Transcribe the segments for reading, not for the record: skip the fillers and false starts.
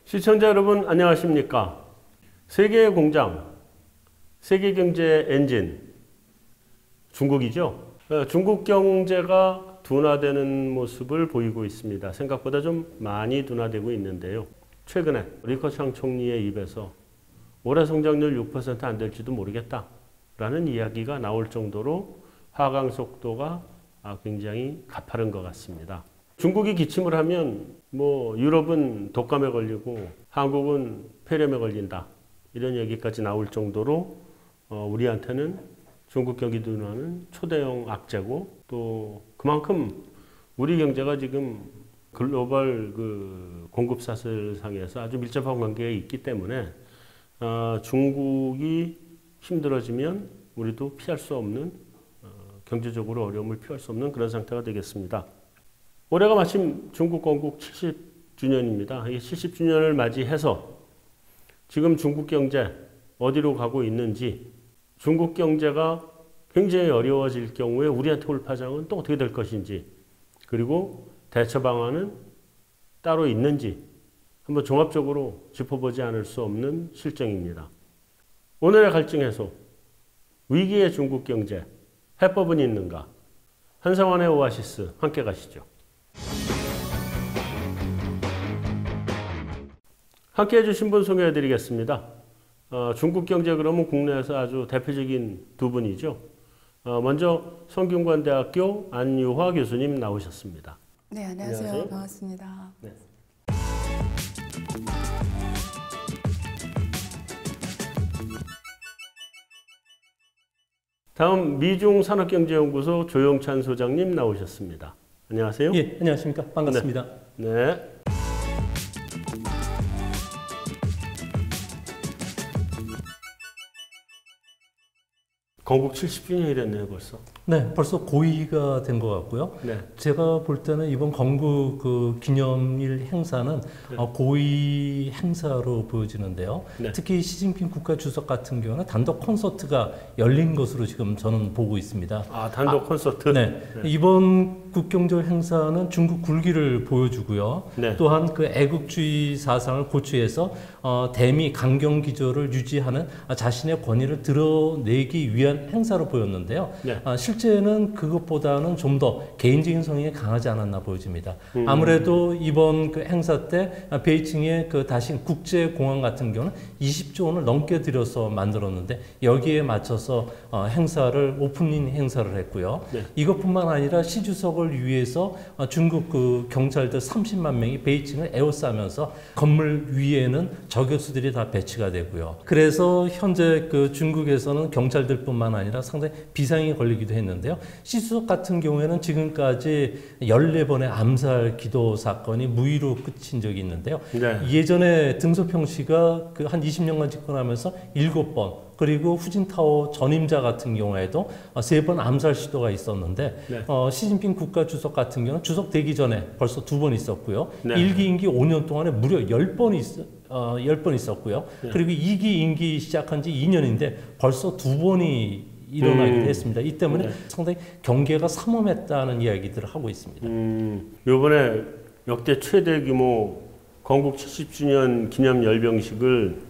시청자 여러분 안녕하십니까? 세계의 공장, 세계 경제 엔진, 중국이죠. 중국 경제가 둔화되는 모습을 보이고 있습니다. 생각보다 좀 많이 둔화되고 있는데요. 최근에 리커창 총리의 입에서 올해 성장률 6% 안 될지도 모르겠다라는 이야기가 나올 정도로 하강 속도가 굉장히 가파른 것 같습니다. 중국이 기침을 하면 유럽은 독감에 걸리고 한국은 폐렴에 걸린다 이런 얘기까지 나올 정도로 우리한테는 중국 경기 둔화는 초대형 악재고, 또 그만큼 우리 경제가 지금 글로벌 공급 사슬상에서 아주 밀접한 관계에 있기 때문에 중국이 힘들어지면 우리도 피할 수 없는, 경제적으로 어려움을 피할 수 없는 그런 상태가 되겠습니다. 올해가 마침 중국 건국 70주년입니다. 이 70주년을 맞이해서 지금 중국 경제 어디로 가고 있는지, 중국 경제가 굉장히 어려워질 경우에 우리한테 올 파장은 또 어떻게 될 것인지, 그리고 대처 방안은 따로 있는지 한번 종합적으로 짚어보지 않을 수 없는 실정입니다. 오늘의 갈증 해소, 위기의 중국 경제, 해법은 있는가? 한상환의 오아시스 함께 가시죠. 함께 해주신 분 소개해드리겠습니다. 중국 경제 그러면 국내에서 아주 대표적인 두 분이죠. 먼저 성균관대학교 안유화 교수님 나오셨습니다. 네, 안녕하세요. 반갑습니다. 네. 다음 미중산업경제연구소 조영찬 소장님 나오셨습니다. 안녕하세요. 예, 안녕하십니까. 반갑습니다. 네. 건국 70주년이 됐네요, 벌써. 네, 벌써 고의가 된 것 같고요. 네. 제가 볼 때는 이번 건국 기념일 행사는 네. 고의 행사로 보여지는데요. 네. 특히 시진핑 국가주석 같은 경우는 단독 콘서트가 열린 것으로 지금 저는 보고 있습니다. 단독 콘서트? 네. 네. 이번 국경절 행사는 중국 굴기를 보여주고요. 네. 또한 그 애국주의 사상을 고취해서 대미 강경 기조를 유지하는 자신의 권위를 드러내기 위한 행사로 보였는데요. 네. 실제는 그것보다는 좀 더 개인적인 성향이 강하지 않았나 보여집니다. 아무래도 이번 그 행사 때 베이징의 그 다신 국제공항 같은 경우는 20조 원을 넘게 들여서 만들었는데 여기에 맞춰서 행사를 오프닝 행사를 했고요. 네. 이것뿐만 아니라 시 주석을 위해서 중국 그 경찰들 30만 명이 베이징을 에워싸면서 건물 위에는 저격수들이 다 배치가 되고요. 그래서 현재 그 중국에서는 경찰들뿐만 아니라 상당히 비상이 걸리기도 했는데요. 시 주석 같은 경우에는 지금까지 14번의 암살 기도 사건이 무위로 끝인 적이 있는데요. 네. 예전에 등소평 씨가 그 한 20년간 집권하면서 7번, 그리고 후진타오 전임자 같은 경우에도 3번 암살 시도가 있었는데, 네. 시진핑 국가주석 같은 경우는 주석 되기 전에 벌써 2번 있었고요. 네. 1기 임기 5년 동안에 무려 10번 있었고요. 네. 그리고 2기 임기 시작한 지 2년인데 벌써 2번이 일어나기도 했습니다. 이 때문에 네. 상당히 경계가 삼엄했다는 이야기들을 하고 있습니다. 이번에 역대 최대 규모 건국 70주년 기념 열병식을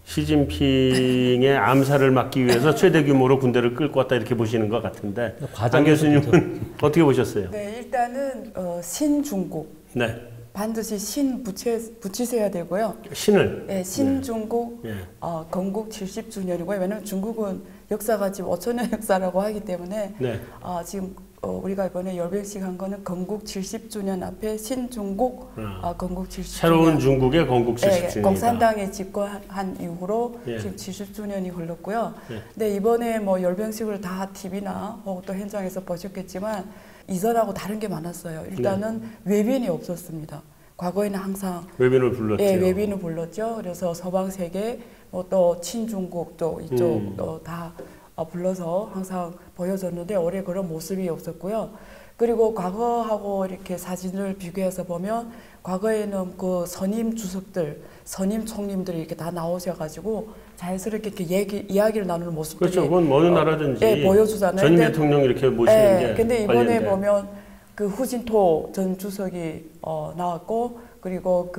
시진핑의 암살을 막기 위해서 최대 규모로 군대를 끌고 왔다 이렇게 보시는 것 같은데, 안 교수님은 어떻게 보셨어요? 네, 일단은 신중국. 네. 반드시 신 붙이셔야 되고요. 신을? 네, 신중국 네. 건국 70주년이고요. 왜냐하면 중국은 역사가 지금 5천년 역사라고 하기 때문에 네. 지금 우리가 이번에 열병식 한 거는 건국 70주년 앞에 신중국 건국 70주년. 새로운 중국의 건국 70주년이다. 네, 공산당이 집권한 이후로 예. 지금 70주년이 흘렀고요. 예. 근데 이번에 열병식을 다 TV나 또 현장에서 보셨겠지만 이전하고 다른 게 많았어요. 일단은 외빈이 없었습니다. 과거에는 항상 외빈을 불렀죠. 예, 외빈을 불렀죠. 그래서 서방 세계 또 친중국 또 이쪽 다 불러서 항상 보여줬는데 올해 그런 모습이 없었고요. 그리고 과거하고 이렇게 사진을 비교해서 보면 과거에는 그 선임 주석들, 선임 총림들이 이렇게 다 나오셔가지고 자연스럽게 이렇게 이야기를 나누는 모습들이 그렇죠. 그건 어느 나라든지 예, 보여주잖아요. 전임 대통령 이렇게 모시는 게 근데 이번에 관련된. 보면 그 후진토 전 주석이 나왔고 그리고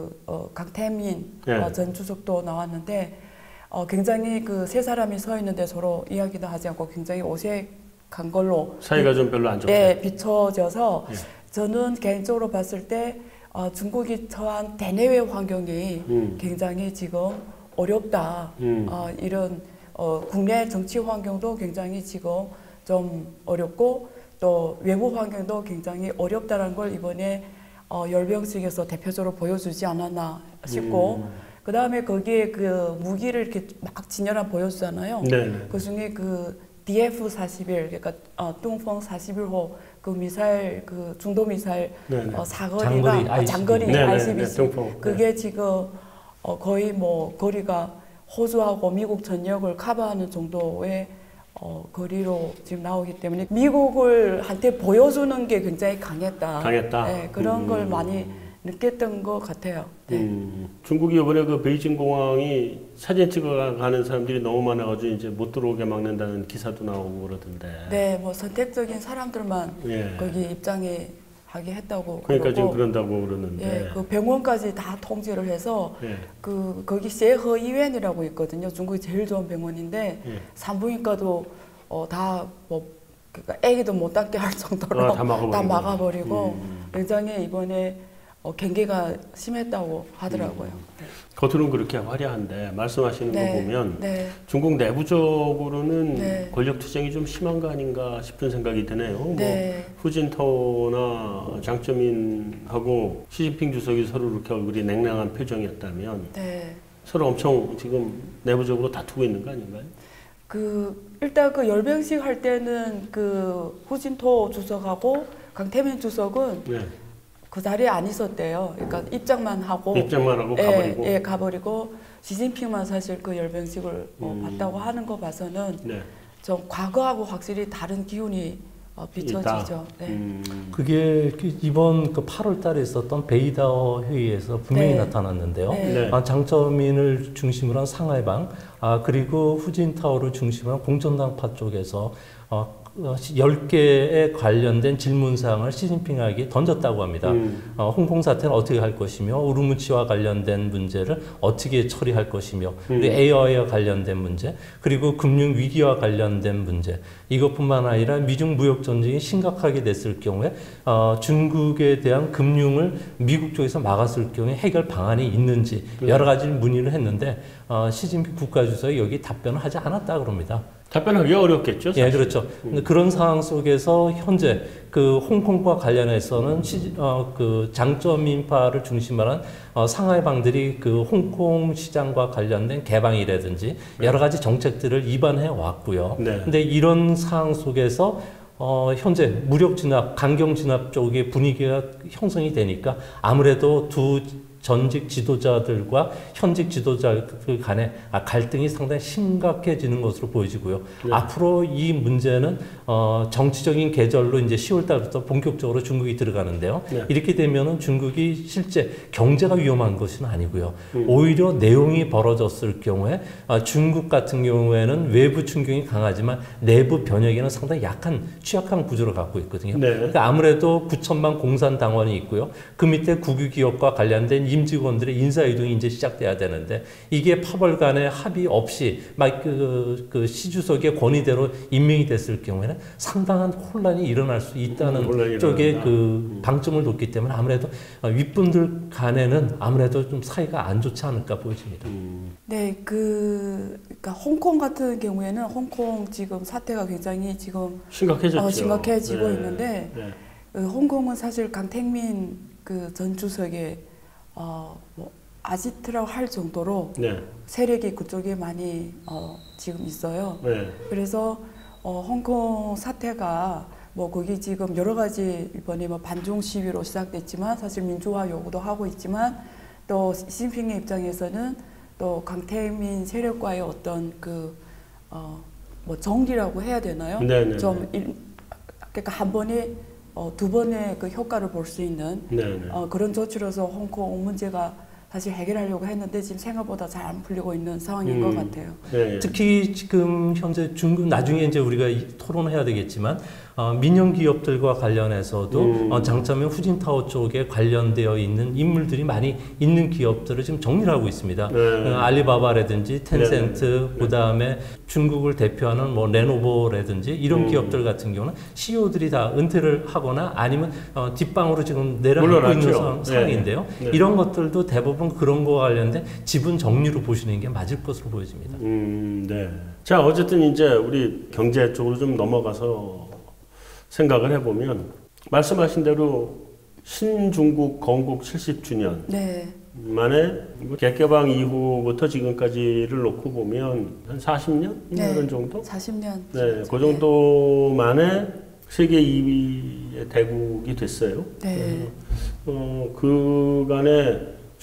강태민 네. 전 주석도 나왔는데 굉장히 그 세 사람이 서 있는데 서로 이야기도 하지 않고 굉장히 어색한 걸로 사이가 좀 별로 안 좋고. 네, 비춰져서 예. 저는 개인적으로 봤을 때 중국이 처한 대내외 환경이 굉장히 지금 어렵다. 이런 국내 정치 환경도 굉장히 지금 좀 어렵고 또 외부 환경도 굉장히 어렵다는 걸 이번에 열병식에서 대표적으로 보여주지 않았나 싶고 그 다음에 거기에 그 무기를 이렇게 막 진열한 보여주잖아요. 네. 그 중에 그 DF-41 그러니까 뚱펑 41호 그 미사일 그 중도 미사일 네. 사거리가 장거리 네, ICBC 뚱펑. 그게 지금 거의 뭐 거리가 호주하고 미국 전역을 커버하는 정도의 거리로 지금 나오기 때문에 미국을 한테 보여주는 게 굉장히 강했다. 네, 그런 걸 많이 느꼈던 것 같아요. 네. 중국이 이번에 그 베이징 공항이 사진 찍어가는 사람들이 너무 많아가지고 이제 못 들어오게 막는다는 기사도 나오고 그러던데. 네, 뭐 선택적인 사람들만 예. 거기 입장에 하게 했다고. 그러니까 그러고, 지금 그런다고 그러는데. 예, 그 병원까지 다 통제를 해서 예. 거기 세허医院이라고 있거든요. 중국이 제일 좋은 병원인데 예. 산부인과도 다 뭐 그러니까 아기도 못 닿게 할 정도로 다 막아버리고. 굉장히 이번에 경계가 심했다고 하더라고요. 네. 겉으로는 그렇게 화려한데 말씀하시는 거 보면 네. 중국 내부적으로는 네. 권력 투쟁이 좀 심한 거 아닌가 싶은 생각이 드네요. 네. 뭐 후진타오나 장쩌민하고 시진핑 주석이 서로 이렇게 얼굴이 냉랭한 표정이었다면 네. 서로 엄청 지금 내부적으로 다투고 있는 거 아닌가요? 일단 그 열병식 할 때는 그 후진토 주석하고 강태민 주석은 네. 그 자리에 안 있었대요. 그러니까 입장만 하고 가버리고. 예, 가버리고 시진핑만 사실 그 열병식을 봤다고 하는 거 봐서는 네. 좀 과거하고 확실히 다른 기운이 비춰지죠. 네. 그게 이번 그 8월 달에 있었던 베이다오 회의에서 분명히 네. 나타났는데요. 네. 네. 장쩌민을 중심으로 한 상하이방, 그리고 후진타오를 중심으로 한 공전당파 쪽에서 10개에 관련된 질문사항을 시진핑에게 던졌다고 합니다. 홍콩 사태는 어떻게 할 것이며 우르무치와 관련된 문제를 어떻게 처리할 것이며 그리고 에어와 관련된 문제 그리고 금융 위기와 관련된 문제 이것뿐만 아니라 미중 무역 전쟁이 심각하게 됐을 경우에 중국에 대한 금융을 미국 쪽에서 막았을 경우에 해결 방안이 있는지 여러 가지 문의를 했는데 시진핑 국가주석이 여기 답변을 하지 않았다 그럽니다. 답변하기 어렵겠죠. 사실. 예, 그렇죠. 근데 그런 상황 속에서 현재 그 홍콩과 관련해서는 그 장쩌민파를 중심으로 한 상하이방들이 그 홍콩 시장과 관련된 개방이라든지 여러 가지 정책들을 입안해 왔고요. 네. 근데 이런 상황 속에서 현재 무력 진압, 강경 진압 쪽의 분위기가 형성이 되니까 아무래도 두 전직 지도자들과 현직 지도자들 간의 갈등이 상당히 심각해지는 것으로 보여지고요. 네. 앞으로 이 문제는 정치적인 계절로 이제 10월 달부터 본격적으로 중국이 들어가는데요. 네. 이렇게 되면은 중국이 실제 경제가 위험한 것은 아니고요. 오히려 내용이 벌어졌을 경우에 중국 같은 경우에는 외부 충격이 강하지만 내부 변혁에는 상당히 취약한 구조를 갖고 있거든요. 네. 그러니까 아무래도 9천만 공산당원이 있고요. 그 밑에 국유기업과 관련된 임직원들의 인사이동이 이제 시작돼야 되는데 이게 8월 간에 합의 없이 막 그 시주석의 권위대로 임명이 됐을 경우에는 상당한 혼란이 일어날 수 있다는 쪽에 그 방점을 뒀기 때문에 아무래도 윗분들 간에는 아무래도 좀 사이가 안 좋지 않을까 보여집니다. 네, 그러니까 홍콩 같은 경우에는 홍콩 지금 사태가 굉장히 지금 심각해졌죠. 심각해지고 네. 있는데 네. 홍콩은 사실 강택민 그 전 주석의 뭐 아지트라고 할 정도로 네. 세력이 그쪽에 많이 지금 있어요. 네. 그래서 홍콩 사태가 뭐 거기 지금 여러 가지 이번에 뭐 반중 시위로 시작됐지만 사실 민주화 요구도 하고 있지만 또 시진핑의 입장에서는 또 강태민 세력과의 어떤 뭐 정리라고 해야 되나요? 네네. 그러니까 한 번에 두 번의 그 효과를 볼 수 있는 네네. 그런 조치로서 홍콩 문제가 사실 해결하려고 했는데 지금 생각보다 잘 안 풀리고 있는 상황인 것 같아요. 네. 특히 지금 현재 중국 나중에 이제 우리가 토론해야 되겠지만 민영 기업들과 관련해서도 장점의 후진타워 쪽에 관련되어 있는 인물들이 많이 있는 기업들을 지금 정리를 하고 있습니다. 알리바바라든지 텐센트, 그다음에 중국을 대표하는 뭐 레노버라든지 이런 기업들 같은 경우는 CEO들이 다 은퇴를 하거나 아니면 뒷방으로 지금 내려가고 있는 상황인데요. 네. 이런 것들도 대부분 그런 거와 관련된 지분 정리로 보시는 게 맞을 것으로 보여집니다. 네. 자, 어쨌든 이제 우리 경제 쪽으로 좀 넘어가서 생각을 해보면 말씀하신 대로 신중국 건국 70주년 네. 만에 개개방 이후부터 지금까지를 놓고 보면 한 40년? 네. 이런 정도? 40년. 네, 그 정도 만에 세계 2위의 대국이 됐어요. 네. 그간의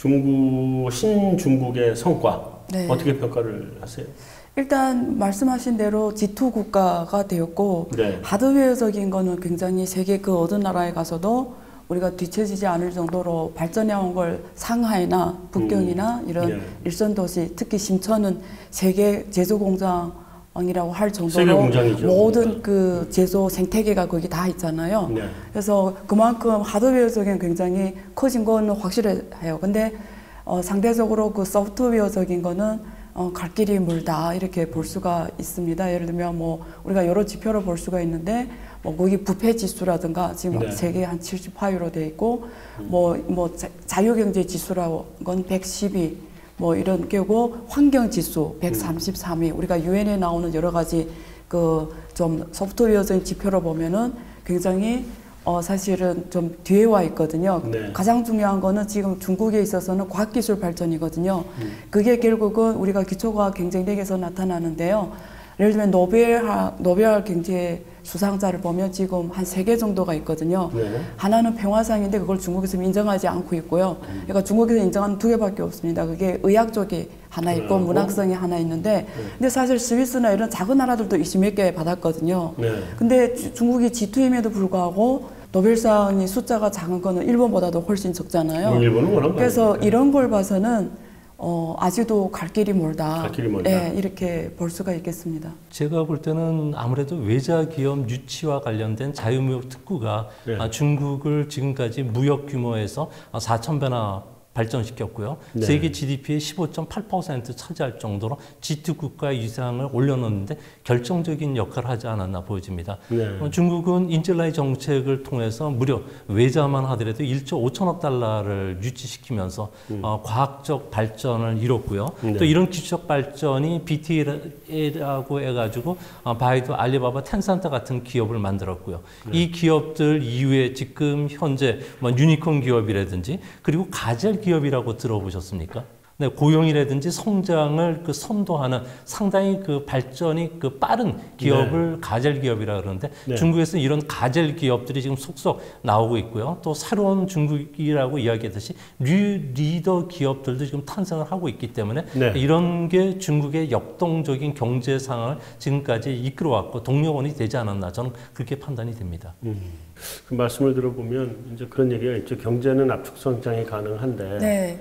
신중국의 성과 네. 어떻게 평가를 하세요? 일단 말씀하신 대로 G2 국가가 되었고 네. 하드웨어적인 거는 굉장히 세계 그 어느 나라에 가서도 우리가 뒤처지지 않을 정도로 발전해 온 걸 상하이나 북경이나 이런 네. 일선 도시, 특히 심천은 세계 제조 공장이라고 할 세계 정도로 공장이죠. 모든 그 제조 생태계가 거기 다 있잖아요. 네. 그래서 그만큼 하드웨어적인 굉장히 커진 건 확실해요. 근데 상대적으로 그 소프트웨어적인 거는 갈 길이 멀다 이렇게 볼 수가 있습니다. 예를 들면 뭐 우리가 여러 지표를 볼 수가 있는데 뭐 거기 부패 지수라든가 지금 네. 세계 한 78위로 돼 있고 뭐 자유경제 지수라고 건 112 뭐 이런 게고 환경 지수 133위 우리가 유엔에 나오는 여러 가지 그 좀 소프트웨어적인 지표로 보면은 굉장히 사실은 좀 뒤에 와 있거든요. 네. 가장 중요한 거는 지금 중국에 있어서는 과학기술 발전이거든요. 그게 결국은 우리가 기초과학 경쟁력에서 나타나는데요. 예를 들면 노벨 경제 수상자를 보면 지금 한 3개 정도가 있거든요. 네. 하나는 평화상인데 그걸 중국에서 인정하지 않고 있고요. 그러니까 중국에서 인정하는 2개밖에 없습니다. 그게 의학 쪽이 하나 있고 문학성이 하나 있는데 근데 사실 스위스나 이런 작은 나라들도 20몇 개 받았거든요. 네. 근데 중국이 G2임에도 불구하고 노벨상이 숫자가 작은 거는 일본보다도 훨씬 적잖아요. 일본은 워낙 그래서 많으니까. 이런 걸 봐서는 아직도 갈 길이 멀다. 갈 길이 멀다. 예, 이렇게 볼 수가 있겠습니다. 제가 볼 때는 아무래도 외자 기업 유치와 관련된 자유무역 특구가 네. 중국을 지금까지 무역 규모에서 4,000배나 발전시켰고요. 네. 세계 GDP의 15.8% 차지할 정도로 G2 국가의 위상을 올려놓는데 결정적인 역할을 하지 않았나 보여집니다. 네. 중국은 인젤라이 정책을 통해서 무려 외자만 하더라도 1조 5천억 달러를 유치시키면서 과학적 발전을 이뤘고요. 네. 또 이런 기술적 발전이 BTA라고 해가지고 바이두, 알리바바, 텐센트 같은 기업을 만들었고요. 이 기업들 이후에 지금 현재 뭐 유니콘 기업이라든지 그리고 가젤 기업이라고 들어보셨습니까? 네, 고용이라든지 성장을 선도하는 상당히 그 발전이 빠른 기업을 가젤 기업이라 그러는데 네. 중국에서 이런 가젤 기업들이 지금 속속 나오고 있고요. 또 새로운 중국이라고 이야기했듯이 리더 기업들도 지금 탄생을 하고 있기 때문에 네. 이런 게 중국의 역동적인 경제 상황을 지금까지 이끌어왔고 동력원이 되지 않았나 저는 그렇게 판단이 됩니다. 그 말씀을 들어보면 이제 그런 얘기가 있죠. 경제는 압축 성장이 가능한데 네.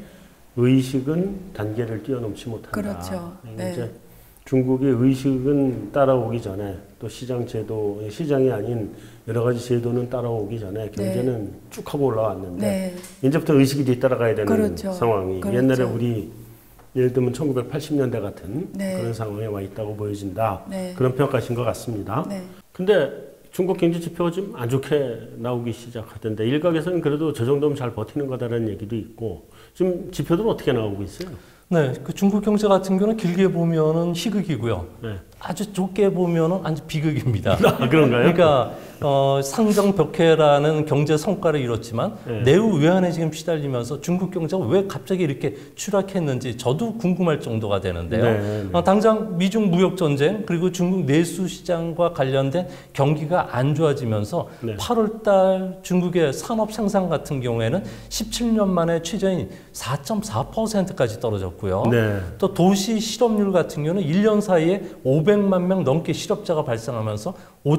의식은 단계를 뛰어넘지 못한다. 그렇죠. 네. 이제 중국의 의식은 따라오기 전에 또 시장이 아닌 여러 가지 제도는 따라오기 전에 경제는 쭉 하고 올라왔는데 네. 이제부터 의식이 뒤따라가야 되는 그렇죠. 상황이 그렇죠. 옛날에 우리 예를 들면 1980년대 같은 네. 그런 상황에 와 있다고 보여진다. 네. 그런 평가신 것 같습니다. 네. 근데 중국 경제 지표가 좀 안 좋게 나오기 시작하던데 일각에서는 그래도 저 정도면 잘 버티는 거다라는 얘기도 있고 지금 지표들은 어떻게 나오고 있어요? 네, 그 중국 경제 같은 경우는 길게 보면은 희극이고요. 네. 아주 좁게 보면은 아주 비극입니다. 아, 그런가요? 그러니까 상정 벽해라는 경제 성과를 이뤘지만 네. 내후 외환에 지금 시달리면서 중국 경제가 왜 갑자기 이렇게 추락했는지 저도 궁금할 정도가 되는데요. 네, 네. 당장 미중 무역 전쟁 그리고 중국 내수 시장과 관련된 경기가 안 좋아지면서 네. 8월달 중국의 산업 생산 같은 경우에는 17년 만에 최저인 4.4%까지 떨어졌고요. 있었고요. 네. 또 도시 실업률 같은 경우는 1년 사이에 500만 명 넘게 실업자가 발생하면서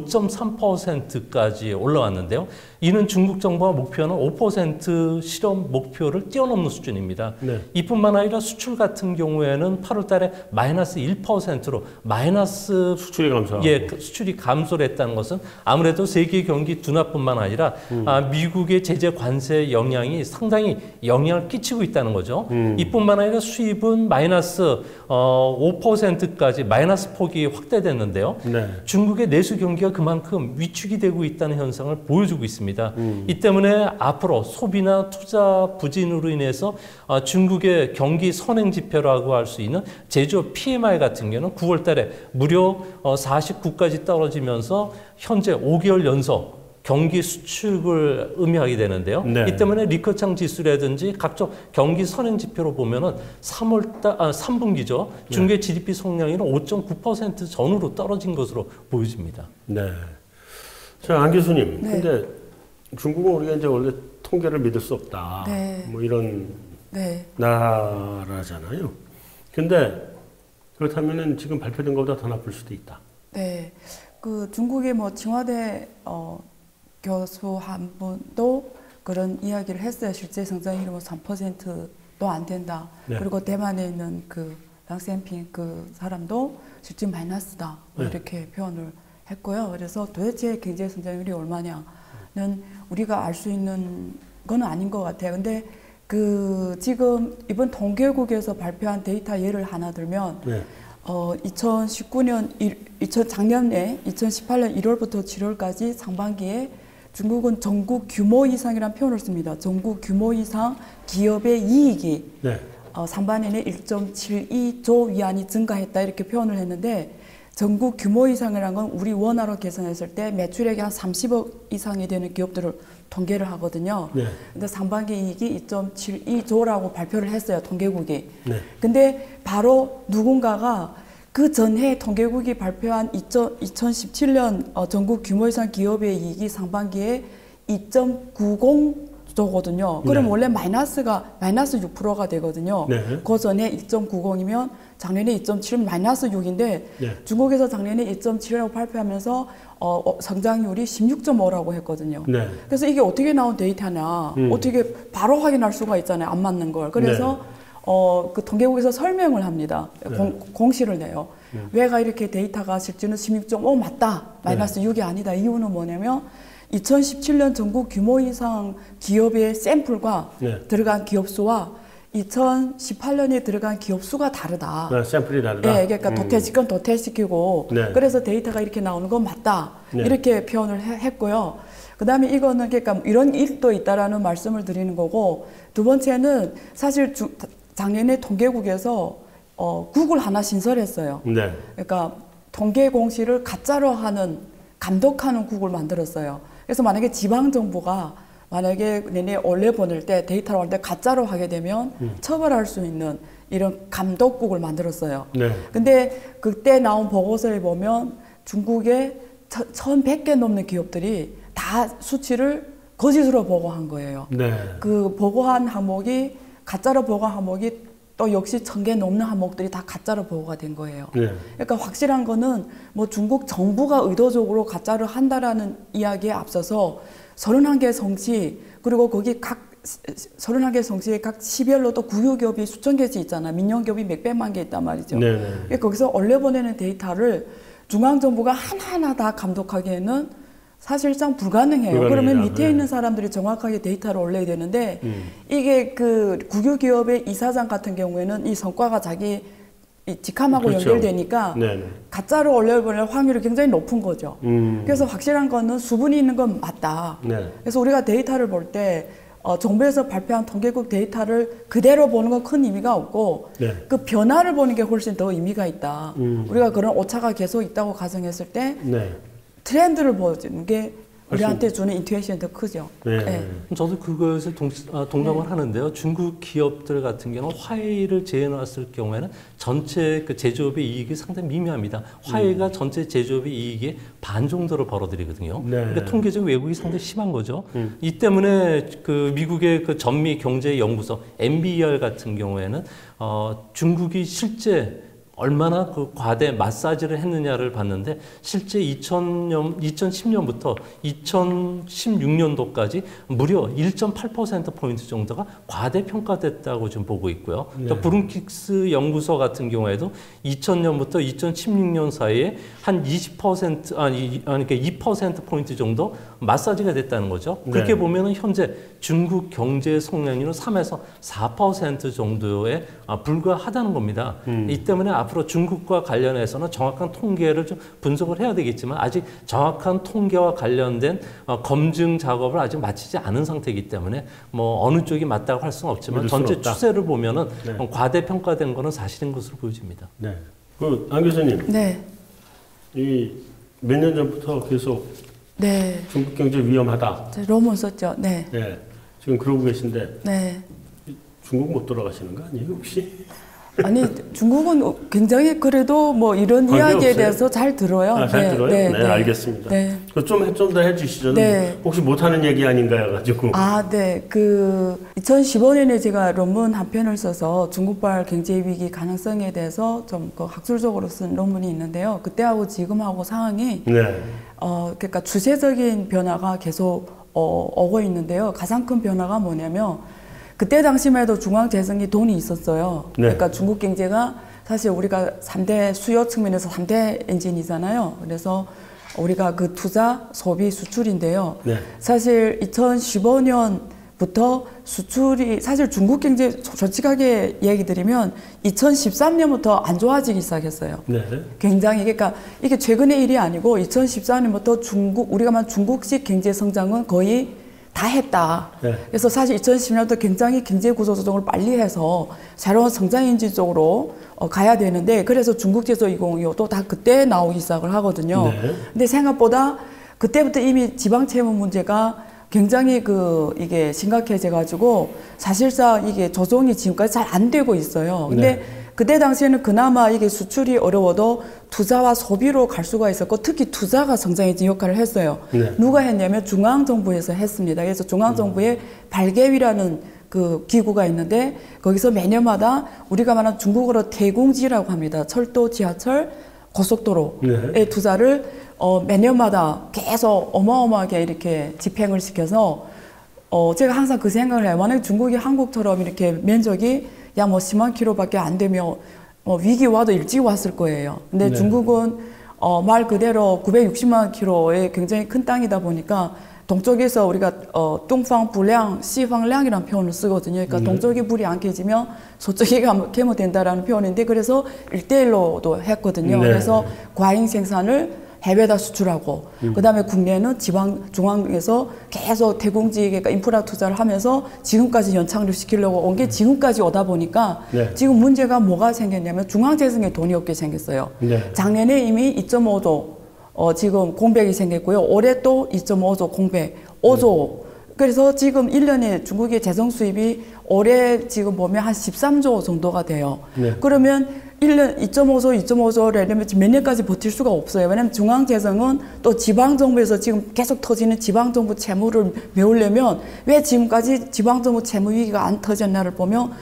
5.3%까지 올라왔는데요. 이는 중국 정부가 목표하는 5% 실업 목표를 뛰어넘는 수준입니다. 네. 이뿐만 아니라 수출 같은 경우에는 8월 달에 마이너스 1%로 마이너스 수출이 감소하고. 예, 수출이 감소를 했다는 것은 아무래도 세계 경기 둔화뿐만 아니라 미국의 제재 관세 영향이 상당히 영향을 끼치고 있다는 거죠. 이뿐만 아니라 수입은 마이너스 5%까지 마이너스 폭이 확대됐는데요. 네. 중국의 내수 경기가 그만큼 위축이 되고 있다는 현상을 보여주고 있습니다. 이 때문에 앞으로 소비나 투자 부진으로 인해서 중국의 경기 선행 지표라고 할 수 있는 제조업 PMI 같은 경우는 9월 달에 무려 49까지 떨어지면서 현재 5개월 연속 경기 수축을 의미하게 되는데요. 네. 이 때문에 리커창 지수라든지 각종 경기 선행 지표로 보면은 3분기죠. 중국의 GDP 성장률은 5.9% 전후로 떨어진 것으로 보여집니다. 네. 자, 안 교수님. 네. 근데 중국은 우리가 이제 원래 통계를 믿을 수 없다. 네. 뭐 이런 네. 나라잖아요. 근데 그렇다면은 지금 발표된 것보다 더 나쁠 수도 있다. 네. 그 중국의 뭐 칭화대 교수 한 분도 그런 이야기를 했어요. 실제 성장률이 뭐 3%도 안 된다. 네. 그리고 대만에 있는 그 랑센핑 그 사람도 실제 마이너스다. 뭐 네. 이렇게 표현을 했고요. 그래서 도대체 경제 성장률이 얼마냐는 우리가 알 수 있는 건 아닌 것 같아요. 근데 그 지금 이번 통계국에서 발표한 데이터 예를 하나 들면 네. 2019년 작년에 2018년 1월부터 7월까지 상반기에 중국은 전국 규모 이상이라는 표현을 씁니다. 전국 규모 이상 기업의 이익이 네. 상반년에 1.72조 위안이 증가했다 이렇게 표현을 했는데 전국 규모 이상이라는 건 우리 원화로 계산했을 때 매출액이 한 30억 이상이 되는 기업들을 통계를 하거든요. 네. 근데 상반기 이익이 2.72조라고 발표를 했어요. 통계국이. 네. 근데 바로 누군가가 그 전해 통계국이 발표한 2017년 전국 규모 이상 기업의 이익이 상반기에 2.90조거든요. 그럼 네. 원래 마이너스 6%가 되거든요. 네. 그 전에 2.90이면 작년에 2.7은 마이너스 6인데 네. 중국에서 작년에 2.7이라고 발표하면서 성장률이 16.5라고 했거든요. 네. 그래서 이게 어떻게 나온 데이터냐, 어떻게 바로 확인할 수가 있잖아요. 안 맞는 걸. 그래서 그 통계국에서 설명을 합니다. 네. 공시를 내요. 왜가 이렇게 데이터가 실제는 16.5 맞다. 마이너스 6이 아니다. 이유는 뭐냐면 2017년 전국 규모 이상 기업의 샘플과 네. 들어간 기업 수와 2018년에 들어간 기업 수가 다르다. 네, 샘플이 다르다. 네, 그러니까 도태시킨 도태시키고 네. 그래서 데이터가 이렇게 나오는 건 맞다. 네. 이렇게 표현을 했고요. 그다음에 이거는 그러니까 이런 일도 있다라는 말씀을 드리는 거고 두 번째는 사실 작년에 통계국에서 국을 하나 신설했어요. 네. 그러니까 통계 공시를 가짜로 하는 감독하는 국을 만들었어요. 그래서 만약에 지방 정부가 만약에 내내 원래 보낼 때 데이터를 할 때 가짜로 하게 되면 처벌할 수 있는 이런 감독국을 만들었어요. 네. 근데 그때 나온 보고서에 보면 중국의 1,100개 넘는 기업들이 다 수치를 거짓으로 보고한 거예요. 네. 그 보고한 항목이 가짜로 보고한 항목이 또 역시 1,000개 넘는 항목들이 다 가짜로 보고가 된 거예요. 네. 그러니까 확실한 거는 뭐 중국 정부가 의도적으로 가짜를 한다라는 이야기에 앞서서 31개 성시 그리고 거기 각 31개 성시에 각 시별로 또 국유기업이 수천 개씩 있잖아요. 민영기업이 몇백만 개 있단 말이죠. 네. 그러니까 거기서 원래 보내는 데이터를 중앙정부가 하나하나 다 감독하기에는 사실상 불가능해요. 그러면 밑에 네. 있는 사람들이 정확하게 데이터를 올려야 되는데 이게 그 국유기업의 이사장 같은 경우에는 이 성과가 자기 이 직함하고 그렇죠. 연결되니까 네네. 가짜로 올려보낼 확률이 굉장히 높은 거죠. 그래서 확실한 거는 수분이 있는 건 맞다. 네. 그래서 우리가 데이터를 볼 때 정부에서 발표한 통계국 데이터를 그대로 보는 건 큰 의미가 없고 네. 그 변화를 보는 게 훨씬 더 의미가 있다. 우리가 그런 오차가 계속 있다고 가정했을 때 네. 트렌드를 보여주는 게 우리한테 주는 인투이션이 더 크죠. 네. 네. 저도 그것에 동감을 하는데요. 중국 기업들 같은 경우는 화웨이를 제해놨을 경우에는 전체 그 제조업의 이익이 상당히 미미합니다. 화웨이가 전체 제조업의 이익의 반 정도를 벌어들이거든요. 네. 그러니까 통계적 왜곡이 상당히 심한 거죠. 이 때문에 그 미국의 그 전미 경제 연구소 NBER 같은 경우에는 중국이 실제 얼마나 그 과대 마사지를 했느냐를 봤는데 실제 2010년부터 2016년도까지 무려 1.8%포인트 정도가 과대평가됐다고 좀 보고 있고요. 네. 또 브룬킥스 연구소 같은 경우에도 2000년부터 2016년 사이에 한 20% 그러니까 2%포인트 정도 마사지가 됐다는 거죠. 네. 그렇게 보면은 현재 중국 경제 성장률은 3에서 4% 정도에 불과하다는 겁니다. 이 때문에 앞으로 중국과 관련해서는 정확한 통계를 좀 분석을 해야 되겠지만 아직 정확한 통계와 관련된 검증 작업을 아직 마치지 않은 상태이기 때문에 뭐 어느 쪽이 맞다고 할 수는 없지만 전체 추세를 보면은 네. 과대평가된 거는 사실인 것으로 보여집니다. 네. 그 안 교수님, 네. 이 몇 년 전부터 계속 네. 중국 경제 위험하다. 논문 썼죠. 네. 네. 지금 그러고 계신데 네. 중국 못 돌아가시는 거 아니에요 혹시? 아니 중국은 굉장히 그래도 뭐 이런 관계 이야기에 없어요? 대해서 잘 들어요. 아, 잘 들어요? 네, 네. 알겠습니다. 네. 좀 더 해주시죠. 네. 혹시 못하는 얘기 아닌가 해가지고. 아, 네. 그 2015년에 제가 논문 한 편을 써서 중국발 경제 위기 가능성에 대해서 좀 그 학술적으로 쓴 논문이 있는데요. 그때하고 지금하고 상황이 네. 그러니까 추세적인 변화가 계속 오고 있는데요. 가장 큰 변화가 뭐냐면 그때 당시만 해도 중앙재정이 돈이 있었어요. 네. 그러니까 중국 경제가 사실 우리가 3대 수요 측면에서 3대 엔진이잖아요. 그래서 우리가 그 투자, 소비, 수출인데요. 네. 사실 2015년부터 수출이 사실 중국 경제 솔직하게 얘기 드리면 2013년부터 안 좋아지기 시작했어요. 네. 굉장히 그러니까 이게 최근의 일이 아니고 2014년부터 우리가 말한 중국식 경제 성장은 거의 다 했다. 네. 그래서 사실 2010년부터 굉장히 경제 구조 조정을 빨리 해서 새로운 성장 엔진 쪽으로 가야 되는데 그래서 중국 제조 2025도 다 그때 나오기 시작을 하거든요. 네. 근데 생각보다 그때부터 이미 지방 채무 문제가 굉장히 이게 심각해져 가지고 사실상 이게 조정이 지금까지 잘 안 되고 있어요. 근데 네. 그때 당시에는 그나마 이게 수출이 어려워도 투자와 소비로 갈 수가 있었고 특히 투자가 성장의 역할을 했어요. 네. 누가 했냐면 중앙정부에서 했습니다. 그래서 중앙정부의 발개위라는 그 기구가 있는데 거기서 매년마다 우리가 말하는 중국어로 대공지라고 합니다. 철도, 지하철, 고속도로의 네. 투자를 매년마다 계속 어마어마하게 이렇게 집행을 시켜서 제가 항상 그 생각을 해요. 만약에 중국이 한국처럼 이렇게 면적이 약 뭐 10만 킬로밖에 안 되면 위기 와도 일찍 왔을 거예요. 근데 네. 중국은 말 그대로 960만 킬로의 굉장히 큰 땅이다 보니까 동쪽에서 우리가 동방불량, 시방량이라는 표현을 쓰거든요. 그러니까 동쪽이 불이 안 켜지면 서쪽이 켜면 된다라는 표현인데 그래서 1대1로도 했거든요. 네. 그래서 과잉 생산을 해외에다 수출하고 그다음에 국내는 중앙에서 계속 대공지 그러니까 인프라 투자를 하면서 지금까지 연착륙 시키려고 온 게 지금까지 오다 보니까 네. 지금 문제가 뭐가 생겼냐면 중앙재정에 돈이 없게 생겼어요. 네. 작년에 이미 2.5조 지금 공백이 생겼고요. 올해 또 2.5조 공백, 5조. 그래서 지금 1년에 중국의 재정 수입이 올해 지금 보면 한 13조 정도가 돼요. 네. 그러면 1년 2.5조라면 몇 년까지 버틸 수가 없어요. 왜냐하면 중앙재정은 또 지방정부에서 지금 계속 터지는 지방정부 채무를 메우려면 왜 지금까지 지방정부 채무 위기가 안 터졌나를 보면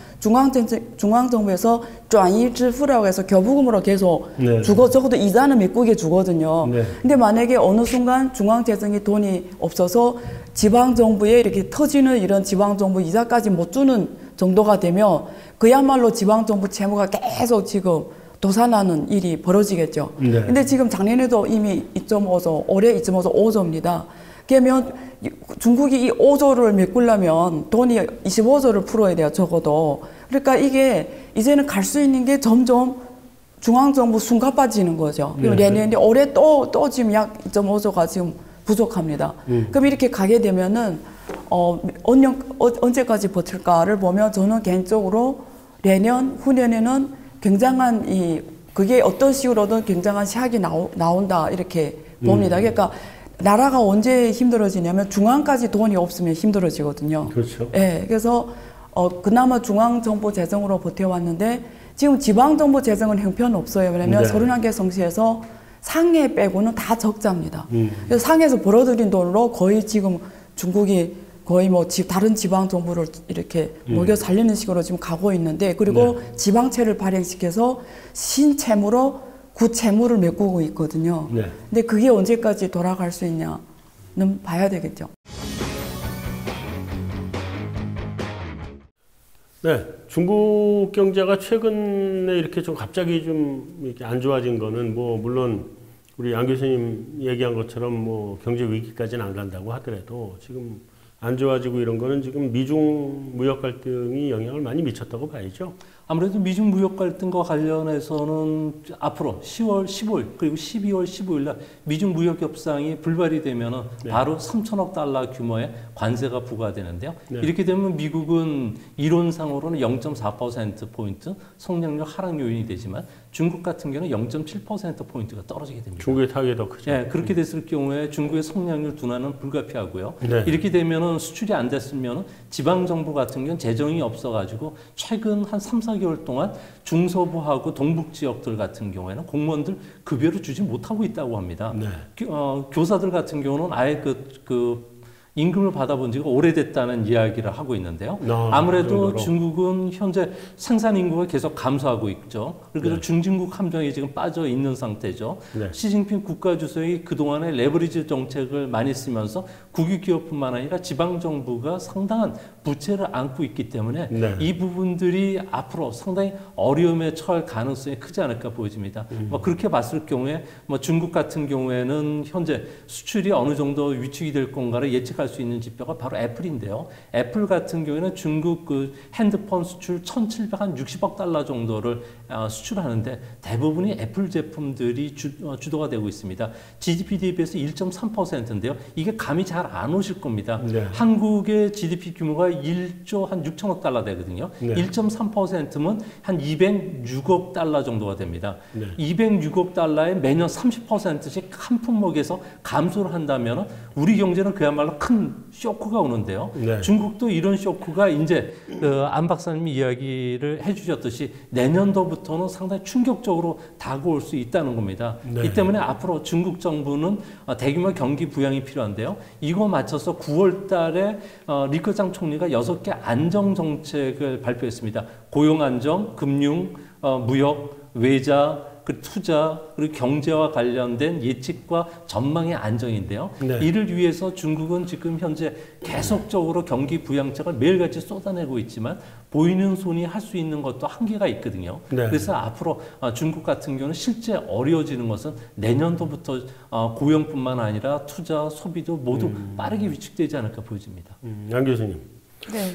중앙정부에서转移支付라고 해서 교부금으로 계속 네. 적어도 이자는 메꾸게 주거든요. 네. 근데 만약에 어느 순간 중앙재정에 돈이 없어서 지방정부에 이렇게 터지는 이런 지방정부 이자까지 못 주는 정도가 되면 그야말로 지방정부 채무가 계속 지금 도산하는 일이 벌어지겠죠. 네. 근데 지금 작년에도 이미 2.5조, 올해 2.5조 5조입니다. 그러면 중국이 이 5조를 메꾸려면 돈이 25조를 풀어야 돼요, 적어도. 그러니까 이게 이제는 갈 수 있는 게 점점 중앙정부 숨가 빠지는 거죠. 그럼 네. 내년에 올해 또 지금 약 2.5조가 지금 부족합니다. 그럼 이렇게 가게 되면은 언제까지 버틸까를 보면 저는 개인적으로 내년, 후년에는 굉장한 그게 어떤 식으로든 굉장한 시학이 나온다 이렇게 봅니다. 그러니까 나라가 언제 힘들어지냐면 중앙까지 돈이 없으면 힘들어지거든요. 그렇죠. 예, 그래서 그나마 중앙정부 재정으로 버텨왔는데 지금 지방정부 재정은 형편없어요. 왜냐면 네. 31개 성시에서 상해 빼고는 다 적자입니다. 그래서 상해에서 벌어들인 돈으로 거의 지금 중국이 거의 뭐 다른 지방 정부를 이렇게 먹여 살리는 식으로 지금 가고 있는데 그리고 네. 지방채를 발행시켜서 신채무로 구채무를 메꾸고 있거든요. 네. 근데 그게 언제까지 돌아갈 수 있냐는 봐야 되겠죠. 네, 중국 경제가 최근에 이렇게 좀 갑자기 좀 이렇게 안 좋아진 거는 뭐 물론 우리 양 교수님 얘기한 것처럼 뭐 경제 위기까지는 안 간다고 하더라도 지금 안 좋아지고 이런 거는 지금 미중 무역 갈등이 영향을 많이 미쳤다고 봐야죠. 아무래도 미중 무역 갈등과 관련해서는 앞으로 10월 15일 그리고 12월 15일 날 미중 무역 협상이 불발이 되면은 네. 바로 3천억 달러 규모의 관세가 부과되는데요. 네. 이렇게 되면 미국은 이론상으로는 0.4%포인트 성장률 하락 요인이 되지만 중국 같은 경우는 0.7%포인트가 떨어지게 됩니다. 중국의 타격이 더 크죠. 예, 그렇게 됐을 경우에 중국의 성장률 둔화는 불가피하고요. 네. 이렇게 되면은 수출이 안 됐으면 지방 정부 같은 경우는 재정이 없어가지고 최근 한 3, 4개월 동안 중서부하고 동북 지역들 같은 경우에는 공무원들 급여를 주지 못하고 있다고 합니다. 네. 교사들 같은 경우는 아예 임금을 받아본 지가 오래됐다는 이야기를 하고 있는데요. 아무래도 중국은 현재 생산 인구가 계속 감소하고 있죠. 그래서 네. 중진국 함정에 지금 빠져 있는 상태죠. 네. 시진핑 국가주석이 그동안에 레버리지 정책을 많이 쓰면서 국유 기업뿐만 아니라 지방 정부가 상당한 부채를 안고 있기 때문에 네. 이 부분들이 앞으로 상당히 어려움에 처할 가능성이 크지 않을까 보여집니다. 뭐 그렇게 봤을 경우에 뭐 중국 같은 경우에는 현재 수출이 어느 정도 위축이 될 건가를 예측할 수 있는 지표가 바로 애플인데요. 애플 같은 경우에는 중국 그 핸드폰 수출 1,760억 달러 정도를 수출하는데 대부분이 애플 제품들이 주도가 되고 있습니다. GDP 대비해서 1.3%인데요. 이게 감이 잘 안 오실 겁니다. 네. 한국의 GDP 규모가 1조 한 6천억 달러 되거든요. 네. 1.3%면 한 206억 달러 정도가 됩니다. 네. 206억 달러에 매년 30%씩 한 품목에서 감소를 한다면 우리 경제는 그야말로 큰 쇼크가 오는데요. 네. 중국도 이런 쇼크가 이제 안 박사님이 이야기를 해주셨듯이 내년도부터는 상당히 충격적으로 다가올 수 있다는 겁니다. 네. 이 때문에 앞으로 중국 정부는 대규모 경기 부양이 필요한데요. 이거 맞춰서 9월 달에 리커창 총리가 6개 안정 정책을 발표했습니다. 고용 안정, 금융, 무역, 외자, 투자, 그리고 경제와 관련된 예측과 전망의 안정인데요. 네. 이를 위해서 중국은 지금 현재 계속적으로 경기 부양책을 매일같이 쏟아내고 있지만 보이는 손이 할 수 있는 것도 한계가 있거든요. 네. 그래서 앞으로 중국 같은 경우는 실제 어려워지는 것은 내년도부터 고용뿐만 아니라 투자, 소비도 모두 빠르게 위축되지 않을까 보여집니다. 양 교수님. 네.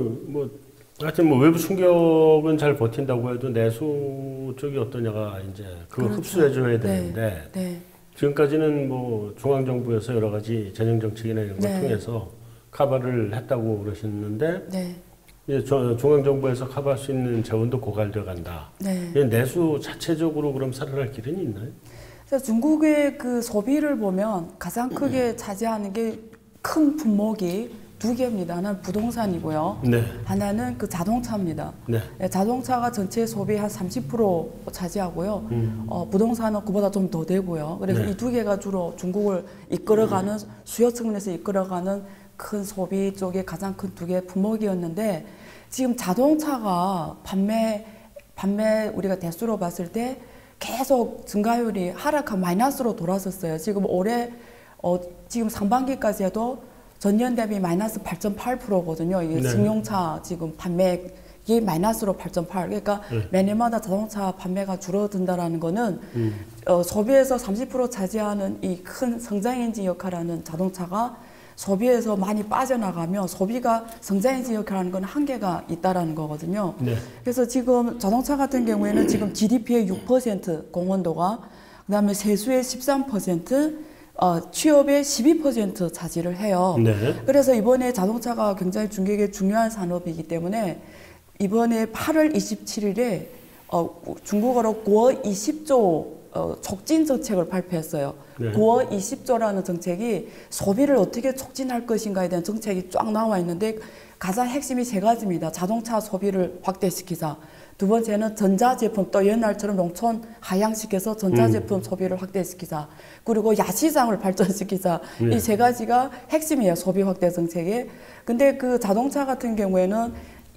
하여튼 뭐 외부 충격은 잘 버틴다고 해도 내수 쪽이 어떠냐가 이제 그걸 그렇죠. 흡수해줘야 되는데 네. 지금까지는 뭐 중앙정부에서 여러 가지 재정 정책이나 이런 걸 네. 통해서 커버를 했다고 그러셨는데 네. 이제 중앙정부에서 커버할 수 있는 재원도 고갈돼 간다. 네. 내수 자체적으로 그럼 살아날 길은 있나요? 그래서 중국의 그 소비를 보면 가장 크게 차지하는 게 큰 품목이 두 개입니다. 하나는 부동산이고요. 네. 하나는 그 자동차입니다. 네. 네, 자동차가 전체 소비 한 30% 차지하고요. 부동산은 그보다 좀 더 되고요. 그래서 네. 이 두 개가 주로 중국을 이끌어가는 수요 측면에서 이끌어가는 큰 소비 쪽에 가장 큰 두 개 품목이었는데 지금 자동차가 판매 우리가 대수로 봤을 때 계속 증가율이 하락한 마이너스로 돌아섰어요. 지금 올해 지금 상반기까지 해도 전년 대비 마이너스 8.8%거든요. 이게 네. 승용차 지금 판매기 마이너스로 8.8. 그러니까 매년마다 자동차 판매가 줄어든다라는 거는 소비에서 30% 차지하는 이 큰 성장 엔진 역할하는 자동차가 소비에서 많이 빠져나가면 소비가 성장 엔진 역할하는 건 한계가 있다라는 거거든요. 네. 그래서 지금 자동차 같은 경우에는 지금 GDP의 6% 공헌도가 그다음에 세수의 13%, 취업의 12% 차지를 해요. 네. 그래서 이번에 자동차가 굉장히 중국의 중요한 산업이기 때문에 이번에 8월 27일에 중국어로 9월 20조 촉진 정책을 발표했어요. 네. 9월 20조라는 정책이 소비를 어떻게 촉진할 것인가에 대한 정책이 쫙 나와 있는데 가장 핵심이 세 가지입니다. 자동차 소비를 확대시키자. 두 번째는 전자제품, 또 옛날처럼 농촌 하향시켜서 전자제품 소비를 확대시키자. 그리고 야시장을 발전시키자. 이 세 가지가 핵심이에요. 소비 확대 정책에. 근데 그 자동차 같은 경우에는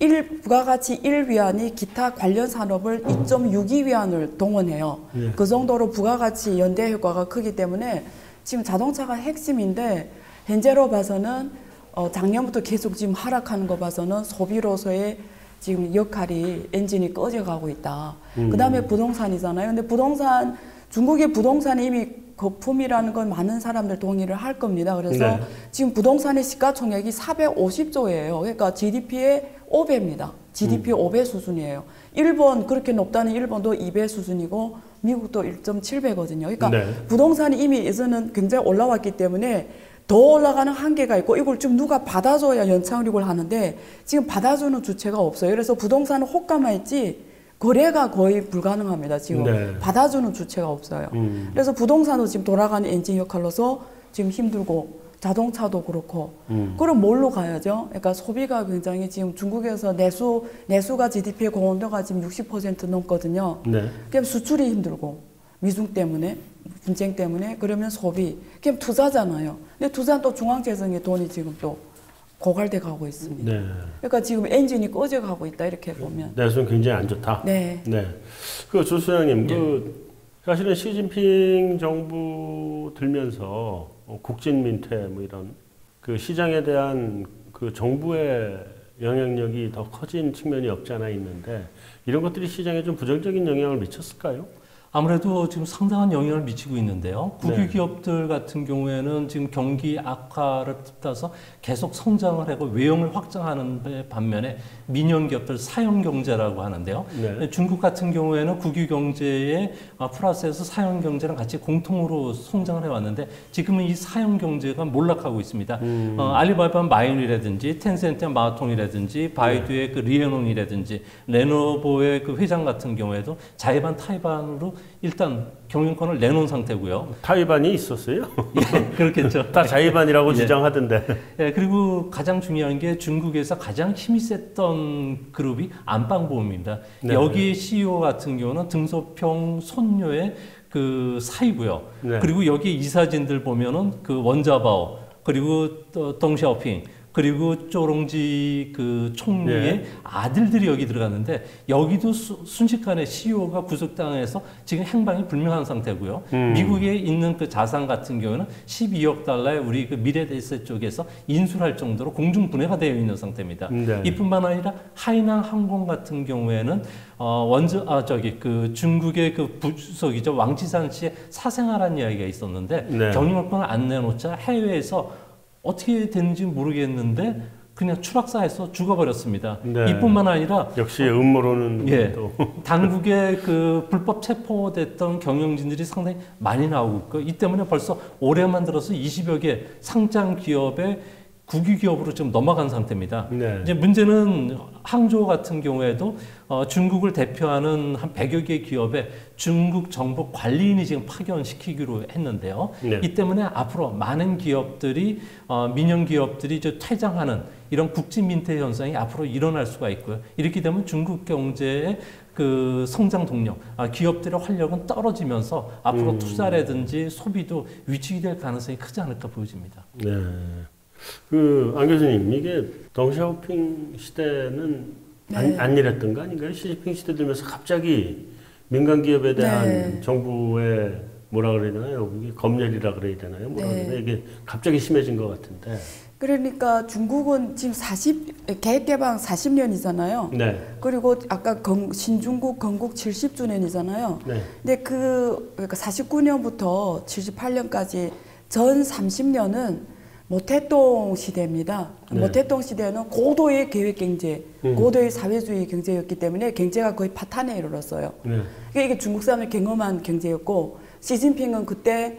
부가가치 1위안이 기타 관련 산업을 2.62위안을 동원해요. 그 정도로 부가가치 연대 효과가 크기 때문에 지금 자동차가 핵심인데 현재로 봐서는 작년부터 계속 지금 하락하는 거 봐서는 소비로서의 지금 역할이 엔진이 꺼져가고 있다. 그 다음에 부동산이잖아요. 근데 중국의 부동산이 이미 거품이라는 건 많은 사람들 동의를 할 겁니다. 그래서 네. 지금 부동산의 시가총액이 450조예요. 그러니까 GDP의 5배입니다. GDP 5배 수준이에요. 일본 그렇게 높다는 일본도 2배 수준이고 미국도 1.7배거든요. 그러니까 네. 부동산이 이미 예전은 굉장히 올라왔기 때문에 더 올라가는 한계가 있고 이걸 좀 누가 받아줘야 연착륙을 하는데 지금 받아주는 주체가 없어요. 그래서 부동산은 호가만 있지 거래가 거의 불가능합니다. 지금 네. 받아주는 주체가 없어요. 그래서 부동산도 지금 돌아가는 엔진 역할로서 지금 힘들고 자동차도 그렇고 그럼 뭘로 가야죠? 그러니까 소비가 굉장히 지금 중국에서 내수가 GDP의 공헌도가 지금 60% 넘거든요. 네. 그럼 수출이 힘들고 미중 때문에 분쟁 때문에 그러면 소비 그럼 투자잖아요. 근데 투자는 또 중앙재정의 돈이 지금 또 고갈돼 가고 있습니다. 네. 그러니까 지금 엔진이 꺼져 가고 있다 이렇게 보면. 내수는 굉장히 안 좋다. 네. 네. 그 조 소장님, 사실은 시진핑 정부 들면서 국진 민퇴 뭐 이런 그 시장에 대한 그 정부의 영향력이 더 커진 측면이 없지 않아 있는데 이런 것들이 시장에 좀 부정적인 영향을 미쳤을까요? 아무래도 지금 상당한 영향을 미치고 있는데요. 국유 네. 기업들 같은 경우에는 지금 경기 악화를 따라서 계속 성장을 하고 외형을 확장하는 반면에 민영 기업들 사형 경제라고 하는데요. 네. 중국 같은 경우에는 국유 경제에 플러스해서 사형 경제랑 같이 공통으로 성장을 해왔는데 지금은 이 사형 경제가 몰락하고 있습니다. 알리바바 마인이라든지 텐센트의 마통이라든지 바이두의 그 리에논이라든지 레노버의 그 회장 같은 경우에도 자회반 타이반으로 일단 경영권을 내놓은 상태고요. 타이반이 있었어요? 예, 그렇겠죠. 다 자의반이라고 예. 주장하던데. 예, 그리고 가장 중요한 게 중국에서 가장 힘이 셌던 그룹이 안방보험입니다. 네. 여기 CEO 같은 경우는 등소평 손녀의 그 사이고요. 네. 그리고 여기 이사진들 보면은 그 원자바오 그리고 또 덩샤오핑 그리고 쪼롱지 그 총리의 네. 아들들이 여기 들어갔는데 여기도 순식간에 CEO가 구속당해서 지금 행방이 불명한 상태고요. 미국에 있는 그 자산 같은 경우는 12억 달러에 우리 그 미래에셋 쪽에서 인수할 정도로 공중 분해가 되어 있는 상태입니다. 네. 이뿐만 아니라 하이낭 항공 같은 경우에는 그 중국의 그 부주석이죠 왕지산 씨의 사생활한 이야기가 있었는데 네. 경영권을 안 내놓자 해외에서 어떻게 됐는지 모르겠는데 그냥 추락사해서 죽어버렸습니다. 네. 이뿐만 아니라 역시 음모론은 예, 또 당국에 그 불법 체포됐던 경영진들이 상당히 많이 나오고 있고 이 때문에 벌써 올해만 들어서 20여 개 상장 기업의 국유 기업으로 좀 넘어간 상태입니다. 네. 이제 문제는 항저우 같은 경우에도 중국을 대표하는 한 100여 개 기업에 중국 정부 관리인이 지금 파견시키기로 했는데요. 네. 이 때문에 앞으로 많은 기업들이 민영 기업들이 이제 퇴장하는 이런 국진 민폐 현상이 앞으로 일어날 수가 있고요. 이렇게 되면 중국 경제의 그 성장 동력, 기업들의 활력은 떨어지면서 앞으로 투자라든지 소비도 위축이 될 가능성이 크지 않을까 보여집니다. 네. 안 교수님, 이게 덩샤오핑 시대는 네. 안 이랬던 거 아닌가요? 시진핑 시대 들면서 갑자기 민간 기업에 대한 네. 정부의 뭐라 그래야 되나요? 이게 검열이라 그래야 되나요? 뭐라 네. 그래야 되나요? 이게 갑자기 심해진 것 같은데. 그러니까 중국은 지금 개혁개방 40년이잖아요. 네. 그리고 아까 신중국 건국 70주년이잖아요. 네. 근데 그러니까 49년부터 78년까지 전 30년은 모태동 시대입니다. 네. 모태동 시대는 고도의 계획경제, 고도의 사회주의 경제였기 때문에 경제가 거의 파탄에 이르렀어요. 네. 이게 중국 사람이 경험한 경제였고 시진핑은 그때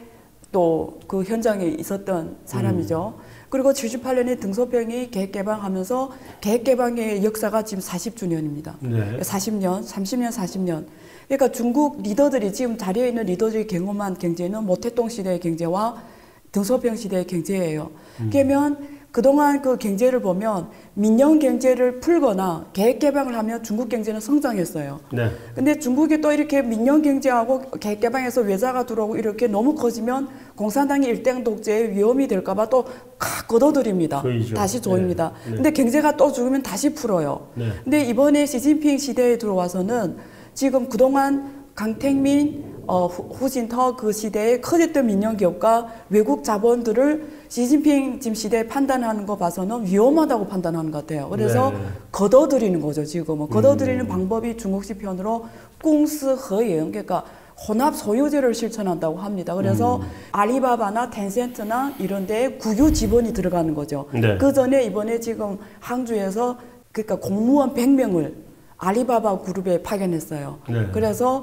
또 그 현장에 있었던 사람이죠. 그리고 78년에 등소평이 계획개방하면서 계획개방의 역사가 지금 40주년입니다. 네. 40년, 30년, 40년. 그러니까 중국 리더들이 지금 자리에 있는 리더들이 경험한 경제는 모태동 시대의 경제와 등소평 시대의 경제예요. 그러면 그동안 그 경제를 보면 민영 경제를 풀거나 계획 개방을 하면 중국 경제는 성장했어요. 네. 근데 중국이 또 이렇게 민영 경제하고 계획 개방해서 외자가 들어오고 이렇게 너무 커지면 공산당이 일당 독재의 위험이 될까봐 또 걷어들입니다. 조이죠. 다시 조입니다. 네. 네. 근데 경제가 또 죽으면 다시 풀어요. 네. 근데 이번에 시진핑 시대에 들어와서는 지금 그동안 강택민, 후진터 그 시대에 커졌던 민영기업과 외국 자본들을 시진핑 지금 시대에 판단하는 거 봐서는 위험하다고 판단하는 것 같아요. 그래서 네. 걷어들이는 거죠, 지금은. 걷어들이는 방법이 중국식 표현으로 공스허행, 그러니까 혼합 소유제를 실천한다고 합니다. 그래서 알리바바나 텐센트나 이런 데에 국유 지분이 들어가는 거죠. 네. 그 전에 이번에 지금 항주에서 그러니까 공무원 100명을 알리바바 그룹에 파견했어요. 네. 그래서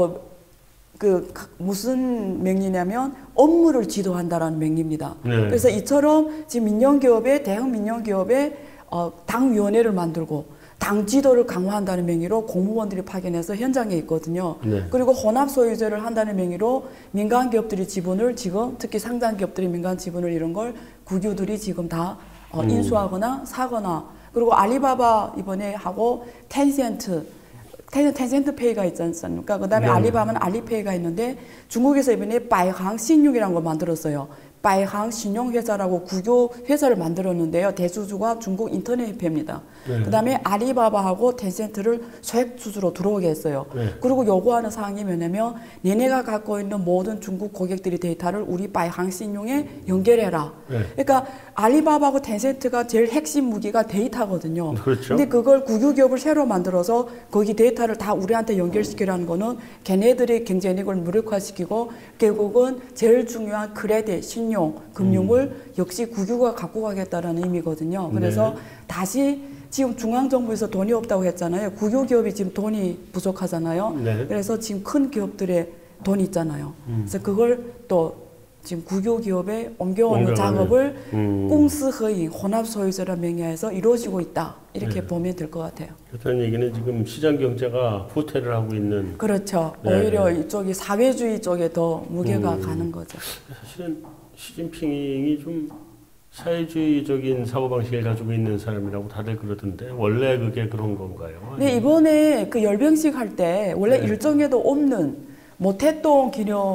무슨 명리냐면 업무를 지도한다라는 명리입니다. 네. 그래서 이처럼 지금 민영기업에 대형 민영기업에 당위원회를 만들고 당 지도를 강화한다는 명의로 공무원들이 파견해서 현장에 있거든요. 네. 그리고 혼합 소유제를 한다는 명의로 민간 기업들이 지분을 지금 특히 상장 기업들이 민간 지분을 이런 걸 국유들이 지금 다 인수하거나 사거나 그리고 알리바바 이번에 하고 텐센트 페이가 있지 않습니까? 그 다음에 네. 알리바바는 알리페이가 있는데 중국에서 이번에 바이항 신용이라는 걸 만들었어요. 바이항 신용회사라고 국유 회사를 만들었는데요. 대주주가 중국 인터넷 협회입니다. 네. 그 다음에 알리바바하고 텐센트를 소액주주로 들어오게 했어요. 네. 그리고 요구하는 사항이 뭐냐면 얘네가 갖고 있는 모든 중국 고객들의 데이터를 우리 바이항 신용에 연결해라. 네. 그러니까 알리바바하고 텐센트가 제일 핵심 무기가 데이터거든요. 그렇죠. 근데 그걸 국유기업을 새로 만들어서 거기 데이터를 다 우리한테 연결시키라는 거는 걔네들의 경제력을 무력화시키고 결국은 제일 중요한 크레딧, 신용, 금융을 역시 국유가 갖고 가겠다라는 의미거든요. 그래서 네. 다시 지금 중앙정부에서 돈이 없다고 했잖아요. 국유기업이 지금 돈이 부족하잖아요. 네. 그래서 지금 큰 기업들의 돈이 있잖아요. 그래서 그걸 또 지금 국유기업에 옮겨오는 작업을 공스허잉, 혼합소유제라는 명의하에서 이루어지고 있다. 이렇게 네. 보면 될 것 같아요. 그렇다는 얘기는 지금 시장 경제가 후퇴를 하고 있는. 그렇죠. 네. 오히려 이쪽이 사회주의 쪽에 더 무게가 가는 거죠. 사실은 시진핑이 좀 사회주의적인 사고방식을 가지고 있는 사람이라고 다들 그러던데 원래 그게 그런 건가요? 근데 이번에 그 열병식 할 때 원래 네. 일정에도 없는 모태동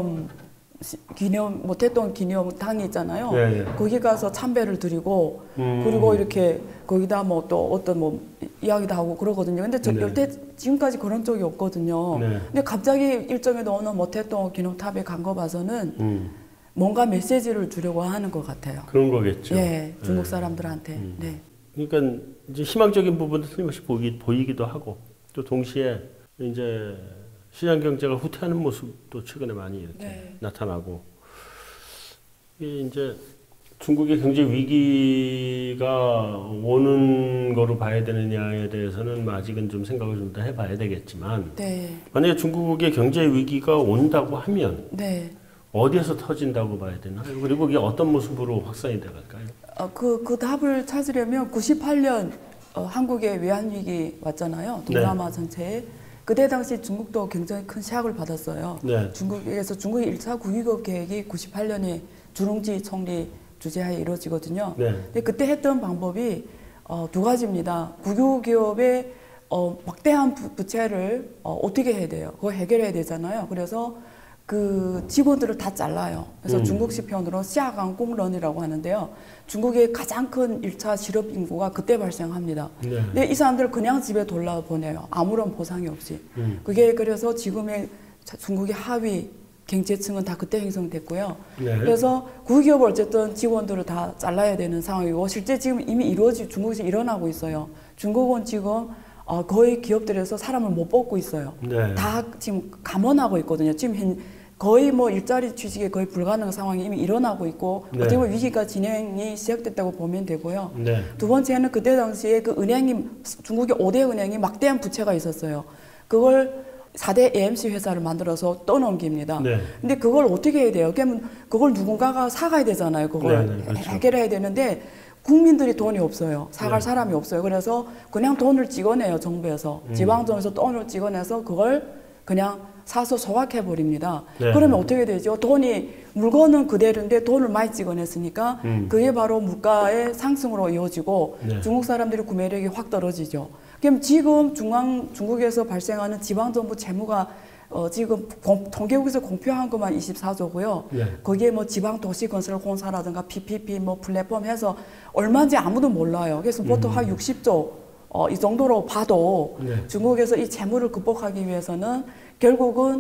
모태동 기념당이 있잖아요. 네. 거기 가서 참배를 드리고 그리고 이렇게 거기다 뭐 또 어떤 뭐 이야기도 하고 그러거든요. 근데 저 네. 여태 지금까지 그런 적이 없거든요. 네. 근데 갑자기 일정에도 없는 모태동 기념탑에 간 거 봐서는 뭔가 메시지를 주려고 하는 것 같아요. 그런 거겠죠. 예, 중국 사람들한테. 네. 그러니까 이제 희망적인 부분도 틀림없이 보이기도 하고 또 동시에 이제 시장 경제가 후퇴하는 모습도 최근에 많이 이렇게 네. 나타나고 이게 이제 중국의 경제 위기가 오는 거로 봐야 되느냐에 대해서는 아직은 좀 생각을 좀 더 해봐야 되겠지만 네. 만약에 중국의 경제 위기가 온다고 하면 네. 어디에서 터진다고 봐야 되나요? 그리고 이게 어떤 모습으로 확산이 돼갈까요? 그 답을 찾으려면 98년 한국에 외환위기 왔잖아요. 동남아 전체에. 그때 당시 중국도 굉장히 큰 샥을 받았어요. 네. 중국에서 중국의 1차 국유기업 계획이 98년에 주룽지 총리 주재하에 이루어지거든요. 네. 근데 그때 했던 방법이 두 가지입니다. 국유기업의 막대한 부채를 어떻게 해야 돼요? 그거 해결해야 되잖아요. 그래서 그 직원들을 다 잘라요. 그래서 중국식 표현으로 시아강공런이라고 하는데요. 중국의 가장 큰 1차 실업 인구가 그때 발생합니다. 네. 근데 이 사람들 그냥 집에 돌려보내요. 아무런 보상이 없이. 그게 그래서 지금의 중국의 하위 경제층은 다 그때 형성됐고요. 네. 그래서 국유기업을 어쨌든 직원들을 다 잘라야 되는 상황이고 실제 지금 이미 중국에서 일어나고 있어요. 중국은 지금 거의 기업들에서 사람을 못 뽑고 있어요. 네. 다 지금 감원하고 있거든요. 지금 거의 뭐 일자리 취직이 거의 불가능한 상황이 이미 일어나고 있고 네. 어떻게 보면 위기가 진행이 시작됐다고 보면 되고요. 네. 두 번째는 그때 당시에 그 은행이 중국의 5대 은행이 막대한 부채가 있었어요. 그걸 4대 AMC 회사를 만들어서 떠넘깁니다. 네. 근데 그걸 어떻게 해야 돼요? 그러면 그걸 누군가가 사가야 되잖아요. 그걸 네, 그렇죠. 해결해야 되는데 국민들이 돈이 없어요. 사갈 네. 사람이 없어요. 그래서 그냥 돈을 찍어내요. 정부에서. 지방정에서 돈을 찍어내서 그걸 그냥 사서 소각해 버립니다. 네. 그러면 어떻게 되죠? 물건은 그대로인데 돈을 많이 찍어냈으니까 그게 바로 물가의 상승으로 이어지고 네. 중국 사람들의 구매력이 확 떨어지죠. 그럼 지금 중국에서 발생하는 지방정부 채무가 지금 통계국에서 공표한 것만 24조고요. 네. 거기에 뭐 지방도시건설공사라든가 PPP 뭐 플랫폼 해서 얼마인지 아무도 몰라요. 그래서 보통 한 60조 이 정도로 봐도 네. 중국에서 이 채무를 극복하기 위해서는 결국은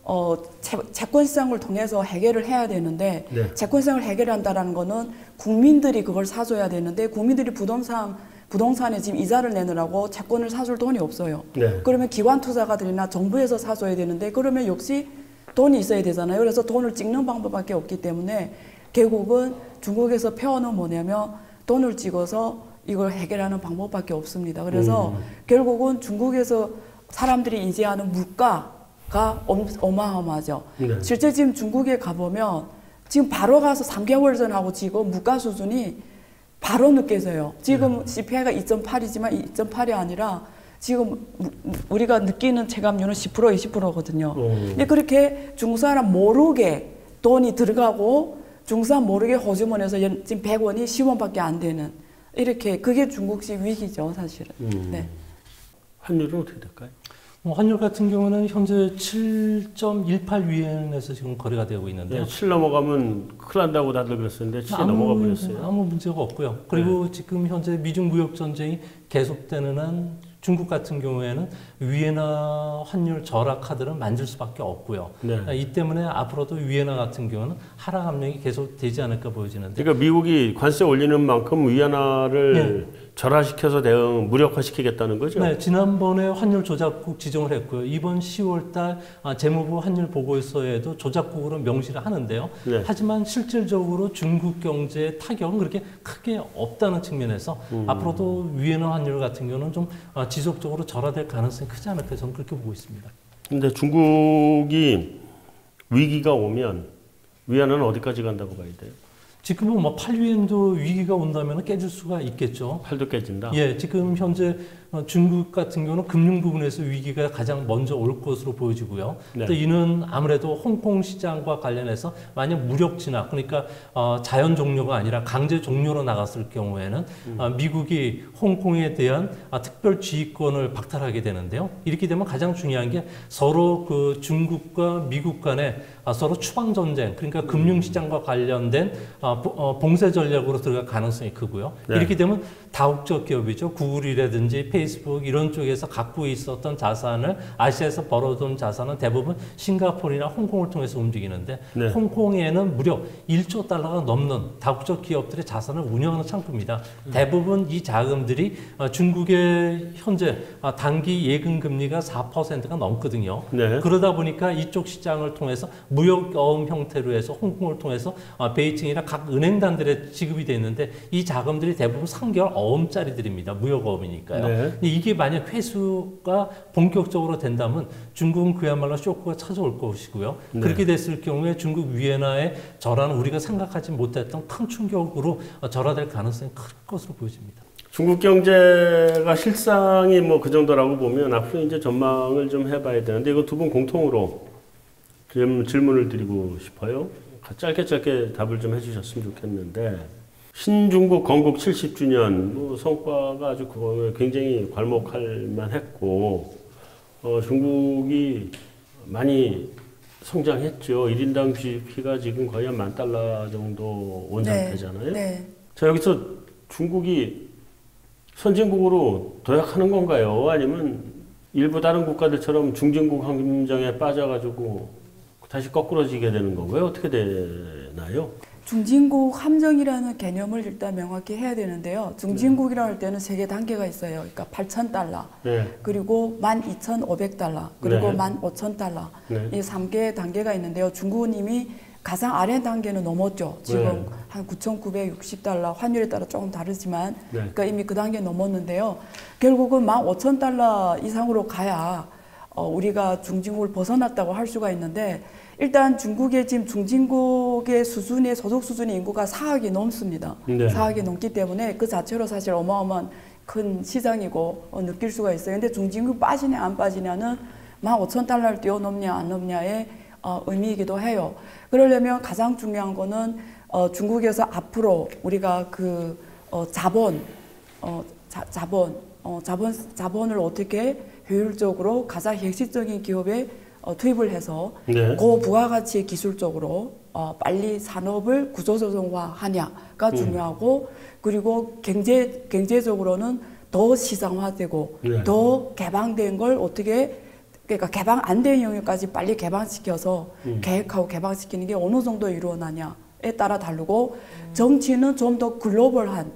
채권 시장을 통해서 해결을 해야 되는데 네. 채권 시장을 해결한다라는 거는 국민들이 그걸 사줘야 되는데 국민들이 부동산에 지금 이자를 내느라고 채권을 사줄 돈이 없어요. 네. 그러면 기관 투자가들이나 정부에서 사줘야 되는데 그러면 역시 돈이 있어야 되잖아요. 그래서 돈을 찍는 방법밖에 없기 때문에 결국은 중국에서 표현은 뭐냐면 돈을 찍어서 이걸 해결하는 방법밖에 없습니다. 그래서 결국은 중국에서 사람들이 인지하는 물가가 어마어마하죠. 네. 실제 지금 중국에 가보면 지금 바로 가서 3개월 전하고 지금 물가 수준이 바로 느껴져요. 지금 CPI가 2.8이지만 2.8이 아니라 지금 우리가 느끼는 체감률은 10% 20%거든요. 근데 그렇게 중국 사람 모르게 돈이 들어가고 중국 사람 모르게 호주머니에서 지금 100원이 10원밖에 안 되는 이렇게 그게 중국식 위기죠, 사실은. 네. 환율은 어떻게 될까요? 환율 같은 경우는 현재 7.18 위엔에서 지금 거래가 되고 있는데요. 네, 7 넘어가면 큰일 난다고 다들 그랬었는데 7 넘어가 버렸어요. 아무 문제가 없고요. 그리고 지금 현재 미중 무역 전쟁이 계속되는 한 중국 같은 경우에는 위에나 환율 절하 카드를 만질 수밖에 없고요. 네. 이 때문에 앞으로도 위에나 같은 경우는 하락 압력이 계속 되지 않을까 보여지는데. 그러니까 미국이 관세 올리는 만큼 위안화를 절하시켜서 대응 무력화시키겠다는 거죠? 네, 지난번에 환율 조작국 지정을 했고요. 이번 10월달 재무부 환율 보고서에도 조작국으로 명시를 하는데요. 네. 하지만 실질적으로 중국 경제의 타격은 그렇게 크게 없다는 측면에서 앞으로도 위안화 환율 같은 경우는 좀 지속적으로 절하될 가능성이 크지 않을까 저는 그렇게 보고 있습니다. 근데 중국이 위기가 오면 위안화는 어디까지 간다고 봐야 돼요? 지금은 뭐 8위엔도 위기가 온다면 깨질 수가 있겠죠. 팔도 깨진다? 예, 지금 현재 중국 같은 경우는 금융 부분에서 위기가 가장 먼저 올 것으로 보여지고요. 네. 또 이는 아무래도 홍콩 시장과 관련해서 만약 무력 진압, 그러니까 자연 종료가 아니라 강제 종료로 나갔을 경우에는 미국이 홍콩에 대한 특별 지휘권을 박탈하게 되는데요. 이렇게 되면 가장 중요한 게 서로 그 중국과 미국 간에 서로 추방 전쟁, 그러니까 금융 시장과 관련된 봉쇄 전략으로 들어갈 가능성이 크고요. 네. 이렇게 되면 다국적 기업이죠. 구글이라든지 페이스북 이런 쪽에서 갖고 있었던 자산을 아시아에서 벌어둔 자산은 대부분 싱가포르나 홍콩을 통해서 움직이는데 네. 홍콩에는 무려 1조 달러가 넘는 다국적 기업들의 자산을 운영하는 창구입니다. 대부분 이 자금들이 중국의 현재 단기 예금 금리가 4%가 넘거든요. 네. 그러다 보니까 이쪽 시장을 통해서 무역 어음 형태로 해서 홍콩을 통해서 베이징이나 각 은행단들에 지급이 돼 있는데 이 자금들이 대부분 3개월 어음짜리들입니다. 무역 어음이니까요. 네. 근데 이게 만약 회수가 본격적으로 된다면 중국은 그야말로 쇼크가 찾아올 것이고요. 네. 그렇게 됐을 경우에 중국 위안화의 절하는 우리가 생각하지 못했던 큰 충격으로 절하될 가능성이 클 것으로 보여집니다. 중국 경제가 실상이 뭐 그 정도라고 보면 앞으로 이제 전망을 좀 해봐야 되는데 이거 두 분 공통으로 좀 질문을 드리고 싶어요. 짧게 답을 좀 해주셨으면 좋겠는데 신중국 건국 70주년 뭐 성과가 아주 굉장히 괄목할 만했고 중국이 많이 성장했죠. 1인당 GDP가 지금 거의 한 $10,000 정도 온 상태잖아요. 네. 자, 여기서 중국이 선진국으로 도약하는 건가요? 아니면 일부 다른 국가들처럼 중진국 함정에 빠져가지고 다시 거꾸러지게 되는 건가요? 어떻게 되나요? 중진국 함정이라는 개념을 일단 명확히 해야 되는데요. 중진국이라고 할 때는 세 개 단계가 있어요. 그러니까 $8,000, 네. 그리고 $12,500, 그리고 네. $15,000. 네. 이 3개 단계가 있는데요. 중국은 이미 가장 아래 단계는 넘었죠. 지금 네. 한 $9,960, 환율에 따라 조금 다르지만, 네. 그러니까 이미 그 단계 넘었는데요. 결국은 $15,000 이상으로 가야 우리가 중진국을 벗어났다고 할 수가 있는데 일단 중국의 지금 중진국의 수준의 소득 수준의 인구가 4억이 넘습니다. 네. 4억이 넘기 때문에 그 자체로 사실 어마어마한 큰 시장이고 느낄 수가 있어요. 근데 중진국 빠지냐 안 빠지냐는 15,000달러를 뛰어넘냐 안 넘냐의 의미이기도 해요. 그러려면 가장 중요한 거는 중국에서 앞으로 우리가 그 자본을 어떻게 효율적으로 가장 핵심적인 기업에 투입을 해서 네. 고부가가치 기술적으로 빨리 산업을 구조조정화하냐가 중요하고 그리고 경제적으로는 더 시장화되고 네. 더 개방된 걸 어떻게 그러니까 개방 안 된 영역까지 빨리 개방시켜서 계획하고 개방시키는 게 어느 정도 이루어나냐에 따라 다르고 정치는 좀 더 글로벌한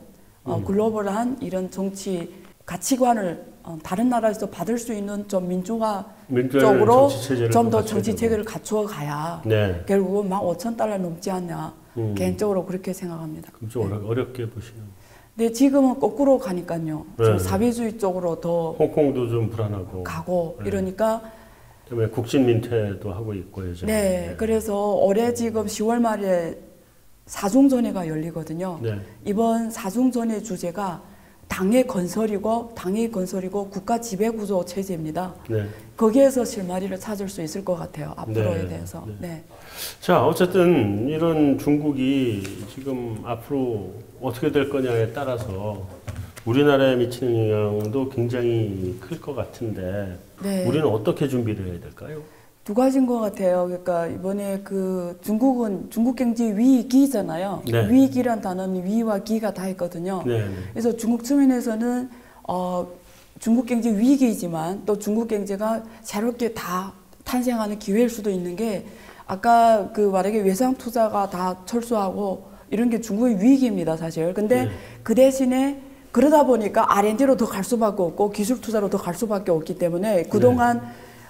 이런 정치 가치관을 다른 나라에서 받을 수 있는 좀 민주화적으로 좀 더 정치 체계를 갖추어 가야 네. 결국은 15,000달러 넘지 않냐 개인적으로 그렇게 생각합니다. 그럼 좀 어렵게 보시는. 근데 지금은 거꾸로 가니까요. 좀 사회주의 쪽으로 더 홍콩도 좀 불안하고 가고 이러니까 그다음에 국진 민퇴도 하고 있고 요즘. 네, 그래서 올해 지금 10월 말에 사중전회가 열리거든요. 네. 이번 사중전회 주제가 당의 건설이고 국가 지배구조 체제입니다. 네. 거기에서 실마리를 찾을 수 있을 것 같아요. 앞으로에 네. 대해서. 네. 자, 어쨌든 이런 중국이 지금 앞으로 어떻게 될 거냐에 따라서 우리나라에 미치는 영향도 굉장히 클 것 같은데 네. 우리는 어떻게 준비를 해야 될까요? 두 가지인 것 같아요. 그러니까 이번에 그 중국은 중국 경제 위기잖아요. 네. 위기란 단어는 위와 기가 다 있거든요. 네. 그래서 중국 측면에서는 중국 경제 위기이지만 또 중국 경제가 새롭게 다 탄생하는 기회일 수도 있는 게 아까 그 만약에 외상 투자가 다 철수하고 이런 게 중국의 위기입니다, 사실. 근데 네. 그 대신에 그러다 보니까 R&D로 더 갈 수밖에 없고 기술 투자로 더 갈 수밖에 없기 때문에 그동안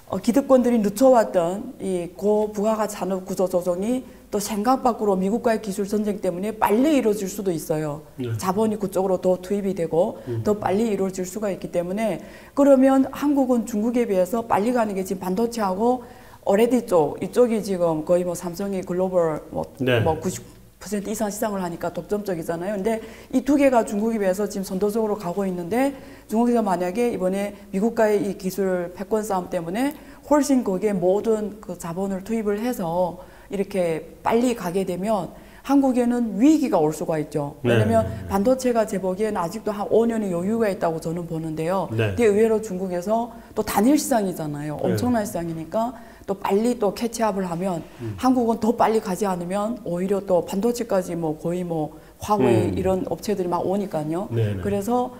기득권들이 늦춰왔던 이 고부가가치 산업 구조 조정이 또 생각 밖으로 미국과의 기술 전쟁 때문에 빨리 이루어질 수도 있어요. 네. 자본이 그쪽으로 더 투입이 되고 더 빨리 이루어질 수가 있기 때문에 그러면 한국은 중국에 비해서 빨리 가는 게 지금 반도체하고 OLED 이쪽이 지금 거의 뭐 삼성이 글로벌 네. 90% 이상 시장을 하니까 독점적이잖아요. 근데 이 두 개가 중국에 비해서 지금 선도적으로 가고 있는데 중국에서 만약에 이번에 미국과의 이 기술 패권 싸움 때문에 훨씬 거기에 모든 그 자본을 투입을 해서 이렇게 빨리 가게 되면 한국에는 위기가 올 수가 있죠. 왜냐면 반도체가 제 보기에는 아직도 한 5년의 여유가 있다고 저는 보는데요. 네. 근데 의외로 중국에서 또 단일 시장이잖아요. 엄청난 시장이니까 또 빨리 또 캐치업을 하면 한국은 더 빨리 가지 않으면 오히려 또 반도체까지 뭐 거의 뭐 화웨이 이런 업체들이 막 오니까요. 네네. 그래서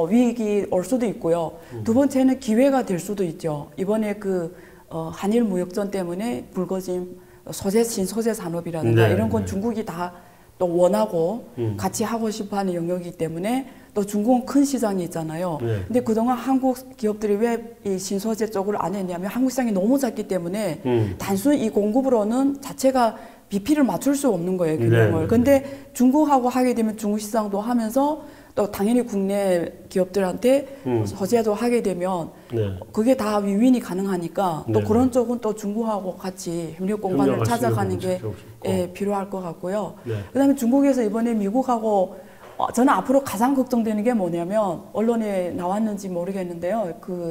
위기 올 수도 있고요. 두 번째는 기회가 될 수도 있죠. 이번에 그 한일 무역전 때문에 불거진 신소재 산업이라든가 네, 이런 건 네. 중국이 다 또 원하고 같이 하고 싶어하는 영역이기 때문에 또 중국은 큰 시장이 있잖아요. 네. 근데 그동안 한국 기업들이 왜 이 신소재 쪽을 안 했냐면 한국 시장이 너무 작기 때문에 단순 이 공급으로는 자체가 비피를 맞출 수 없는 거예요, 균형을. 네. 근데 중국하고 하게 되면 중국 시장도 하면서 또 당연히 국내 기업들한테 소재도 하게 되면 네. 그게 다 윈윈이 가능하니까 또 네. 그런 쪽은 또 중국하고 같이 협력 공간을 협력할 수 찾아가는 있는 게 부분이 있고. 필요할 것 같고요. 네. 그다음에 중국에서 이번에 미국하고 저는 앞으로 가장 걱정되는 게 뭐냐면 언론에 나왔는지 모르겠는데요. 그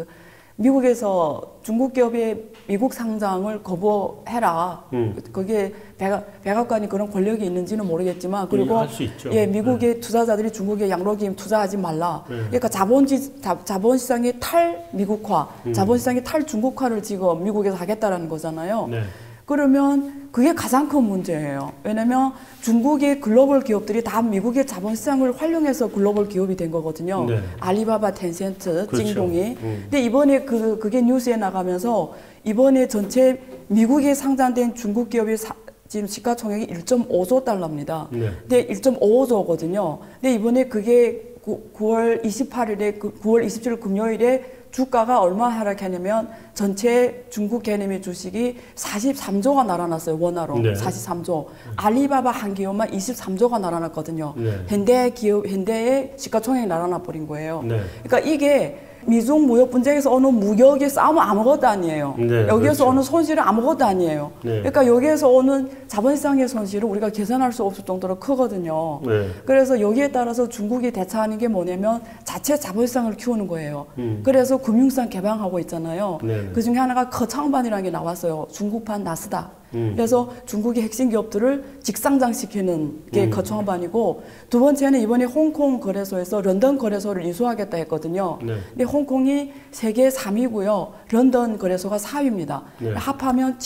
미국에서 중국 기업의 미국 상장을 거부해라. 그게 백악관이 그런 권력이 있는지는 모르겠지만 그리고 할 수 있죠. 예, 미국의 투자자들이 중국에 양로기임 투자하지 말라. 그러니까 자본시장의 탈미국화, 자본시장의 탈중국화를 지금 미국에서 하겠다라는 거잖아요. 네. 그러면 그게 가장 큰 문제예요. 왜냐면 중국의 글로벌 기업들이 다 미국의 자본시장을 활용해서 글로벌 기업이 된 거거든요. 네. 알리바바, 텐센트, 그렇죠. 찡동이. 근데 이번에 그게 뉴스에 나가면서 이번에 전체 미국에 상장된 중국 기업의 지금 시가총액이 1.5조 달러입니다. 네. 근데 1.5조거든요. 근데 이번에 그게 9월 28일에 9월 27일 금요일에 주가가 얼마 하락했냐면 전체 중국 개념의 주식이 43조가 날아났어요. 원화로. 네. 43조. 알리바바 한 기업만 23조가 날아났거든요. 네. 현대의 시가총액이 날아나 버린 거예요. 네. 그러니까 이게 미중 무역 분쟁에서 오는 무역의 싸움은 아무것도 아니에요. 네, 여기에서 그렇죠. 오는 손실은 아무것도 아니에요. 네. 그러니까 여기에서 오는 자본시장의 손실은 우리가 계산할 수 없을 정도로 크거든요. 네. 그래서 여기에 따라서 중국이 대처하는 게 뭐냐면 자체 자본시장을 키우는 거예요. 그래서 금융시장 개방하고 있잖아요. 네. 그 중에 하나가 커창반이라는 게 나왔어요. 중국판 나스닥. 그래서 중국의 핵심 기업들을 직상장시키는 게 거창반이고, 두 번째는 이번에 홍콩 거래소에서 런던 거래소를 이수하겠다 했거든요. 네. 근데 홍콩이 세계 3위고요. 런던 거래소가 4위입니다. 네. 합하면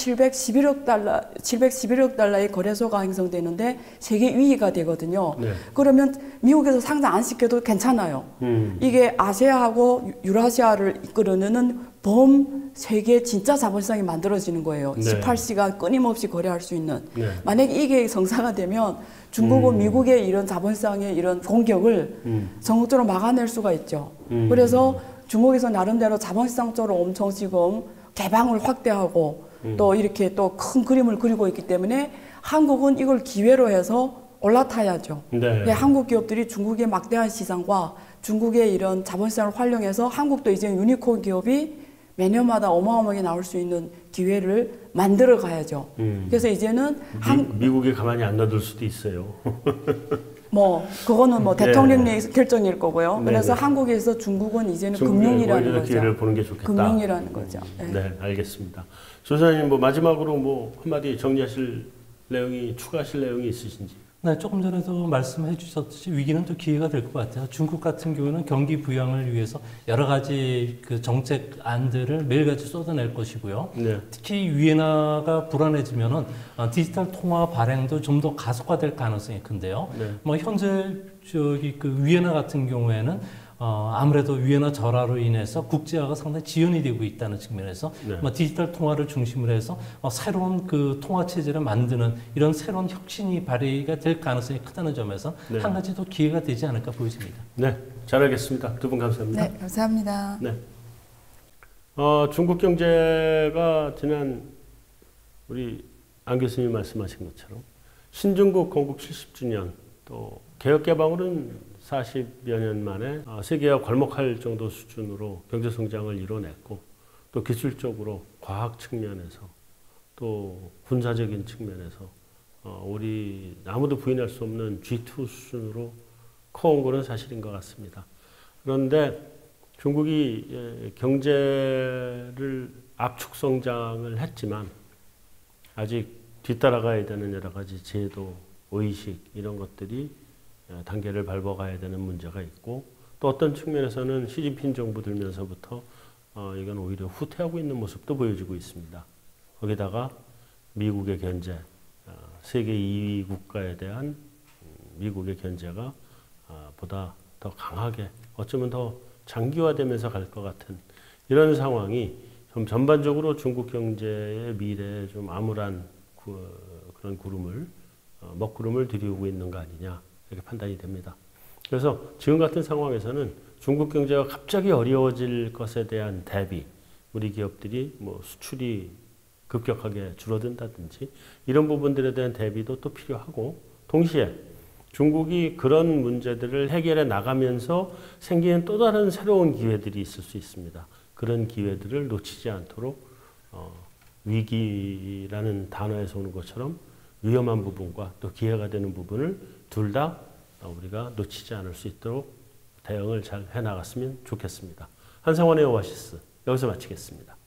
711억 달러의 거래소가 형성되는데 세계 2위가 되거든요. 네. 그러면 미국에서 상장 안 시켜도 괜찮아요. 이게 아시아하고 유라시아를 이끌어내는 세계 진짜 자본시장이 만들어지는 거예요. 네. 18시간 끊임없이 거래할 수 있는. 네. 만약에 이게 성사가 되면 중국은 미국의 이런 자본시장의 이런 공격을 전국적으로 막아낼 수가 있죠. 그래서 중국에서 나름대로 자본시장 쪽으로 엄청 지금 개방을 확대하고 또 이렇게 또 큰 그림을 그리고 있기 때문에 한국은 이걸 기회로 해서 올라타야죠. 네. 한국 기업들이 중국의 막대한 시장과 중국의 이런 자본시장을 활용해서 한국도 이제 유니콘 기업이 매년마다 어마어마하게 나올 수 있는 기회를 만들어 가야죠. 그래서 이제는 미국이 가만히 안 놔둘 수도 있어요. 그거는 네. 대통령의 결정일 거고요. 네, 그래서 네. 한국에서 중국은 이제는 중국에 금융이라는 오히려 거죠. 기회를 보는 게 좋겠다. 금융이라는 거죠. 네, 알겠습니다. 조사님 마지막으로 한마디 정리하실 내용이 추가하실 내용이 있으신지? 네, 조금 전에도 말씀해 주셨듯이 위기는 또 기회가 될 것 같아요. 중국 같은 경우는 경기 부양을 위해서 여러 가지 그 정책안들을 매일같이 쏟아낼 것이고요. 네. 특히 위엔화가 불안해지면은 디지털 통화 발행도 좀 더 가속화될 가능성이 큰데요. 네. 현재 그 위엔화 같은 경우에는 아무래도 위엔화 절하로 인해서 국제화가 상당히 지연이 되고 있다는 측면에서 네. 디지털 통화를 중심으로 해서 새로운 그 통화 체제를 만드는 이런 새로운 혁신이 발휘가 될 가능성이 크다는 점에서 네. 한 가지 더 기회가 되지 않을까 보여집니다. 네, 잘 알겠습니다. 두 분 감사합니다. 네, 감사합니다. 네. 중국 경제가 지난 우리 안 교수님 말씀하신 것처럼 신중국 건국 70주년 또 개혁 개방으로는 40여 년 만에 세계와 괄목할 정도 수준으로 경제 성장을 이뤄냈고 또 기술적으로 과학 측면에서 또 군사적인 측면에서 우리 아무도 부인할 수 없는 G2 수준으로 커온 것은 사실인 것 같습니다. 그런데 중국이 경제를 압축 성장을 했지만 아직 뒤따라가야 되는 여러 가지 제도, 의식 이런 것들이 단계를 밟아가야 되는 문제가 있고 또 어떤 측면에서는 시진핑 정부 들면서부터 이건 오히려 후퇴하고 있는 모습도 보여지고 있습니다. 거기다가 미국의 견제, 세계 2위 국가에 대한 미국의 견제가 보다 더 강하게 어쩌면 더 장기화되면서 갈 것 같은 이런 상황이 좀 전반적으로 중국 경제의 미래에 좀 암울한 그런 먹구름을 들이우고 있는 거 아니냐 이렇게 판단이 됩니다. 그래서 지금 같은 상황에서는 중국 경제가 갑자기 어려워질 것에 대한 대비, 우리 기업들이 수출이 급격하게 줄어든다든지 이런 부분들에 대한 대비도 또 필요하고 동시에 중국이 그런 문제들을 해결해 나가면서 생기는 또 다른 새로운 기회들이 있을 수 있습니다. 그런 기회들을 놓치지 않도록 위기라는 단어에서 오는 것처럼 위험한 부분과 또 기회가 되는 부분을 둘 다 우리가 놓치지 않을 수 있도록 대응을 잘 해나갔으면 좋겠습니다. 한상원의 오아시스 여기서 마치겠습니다.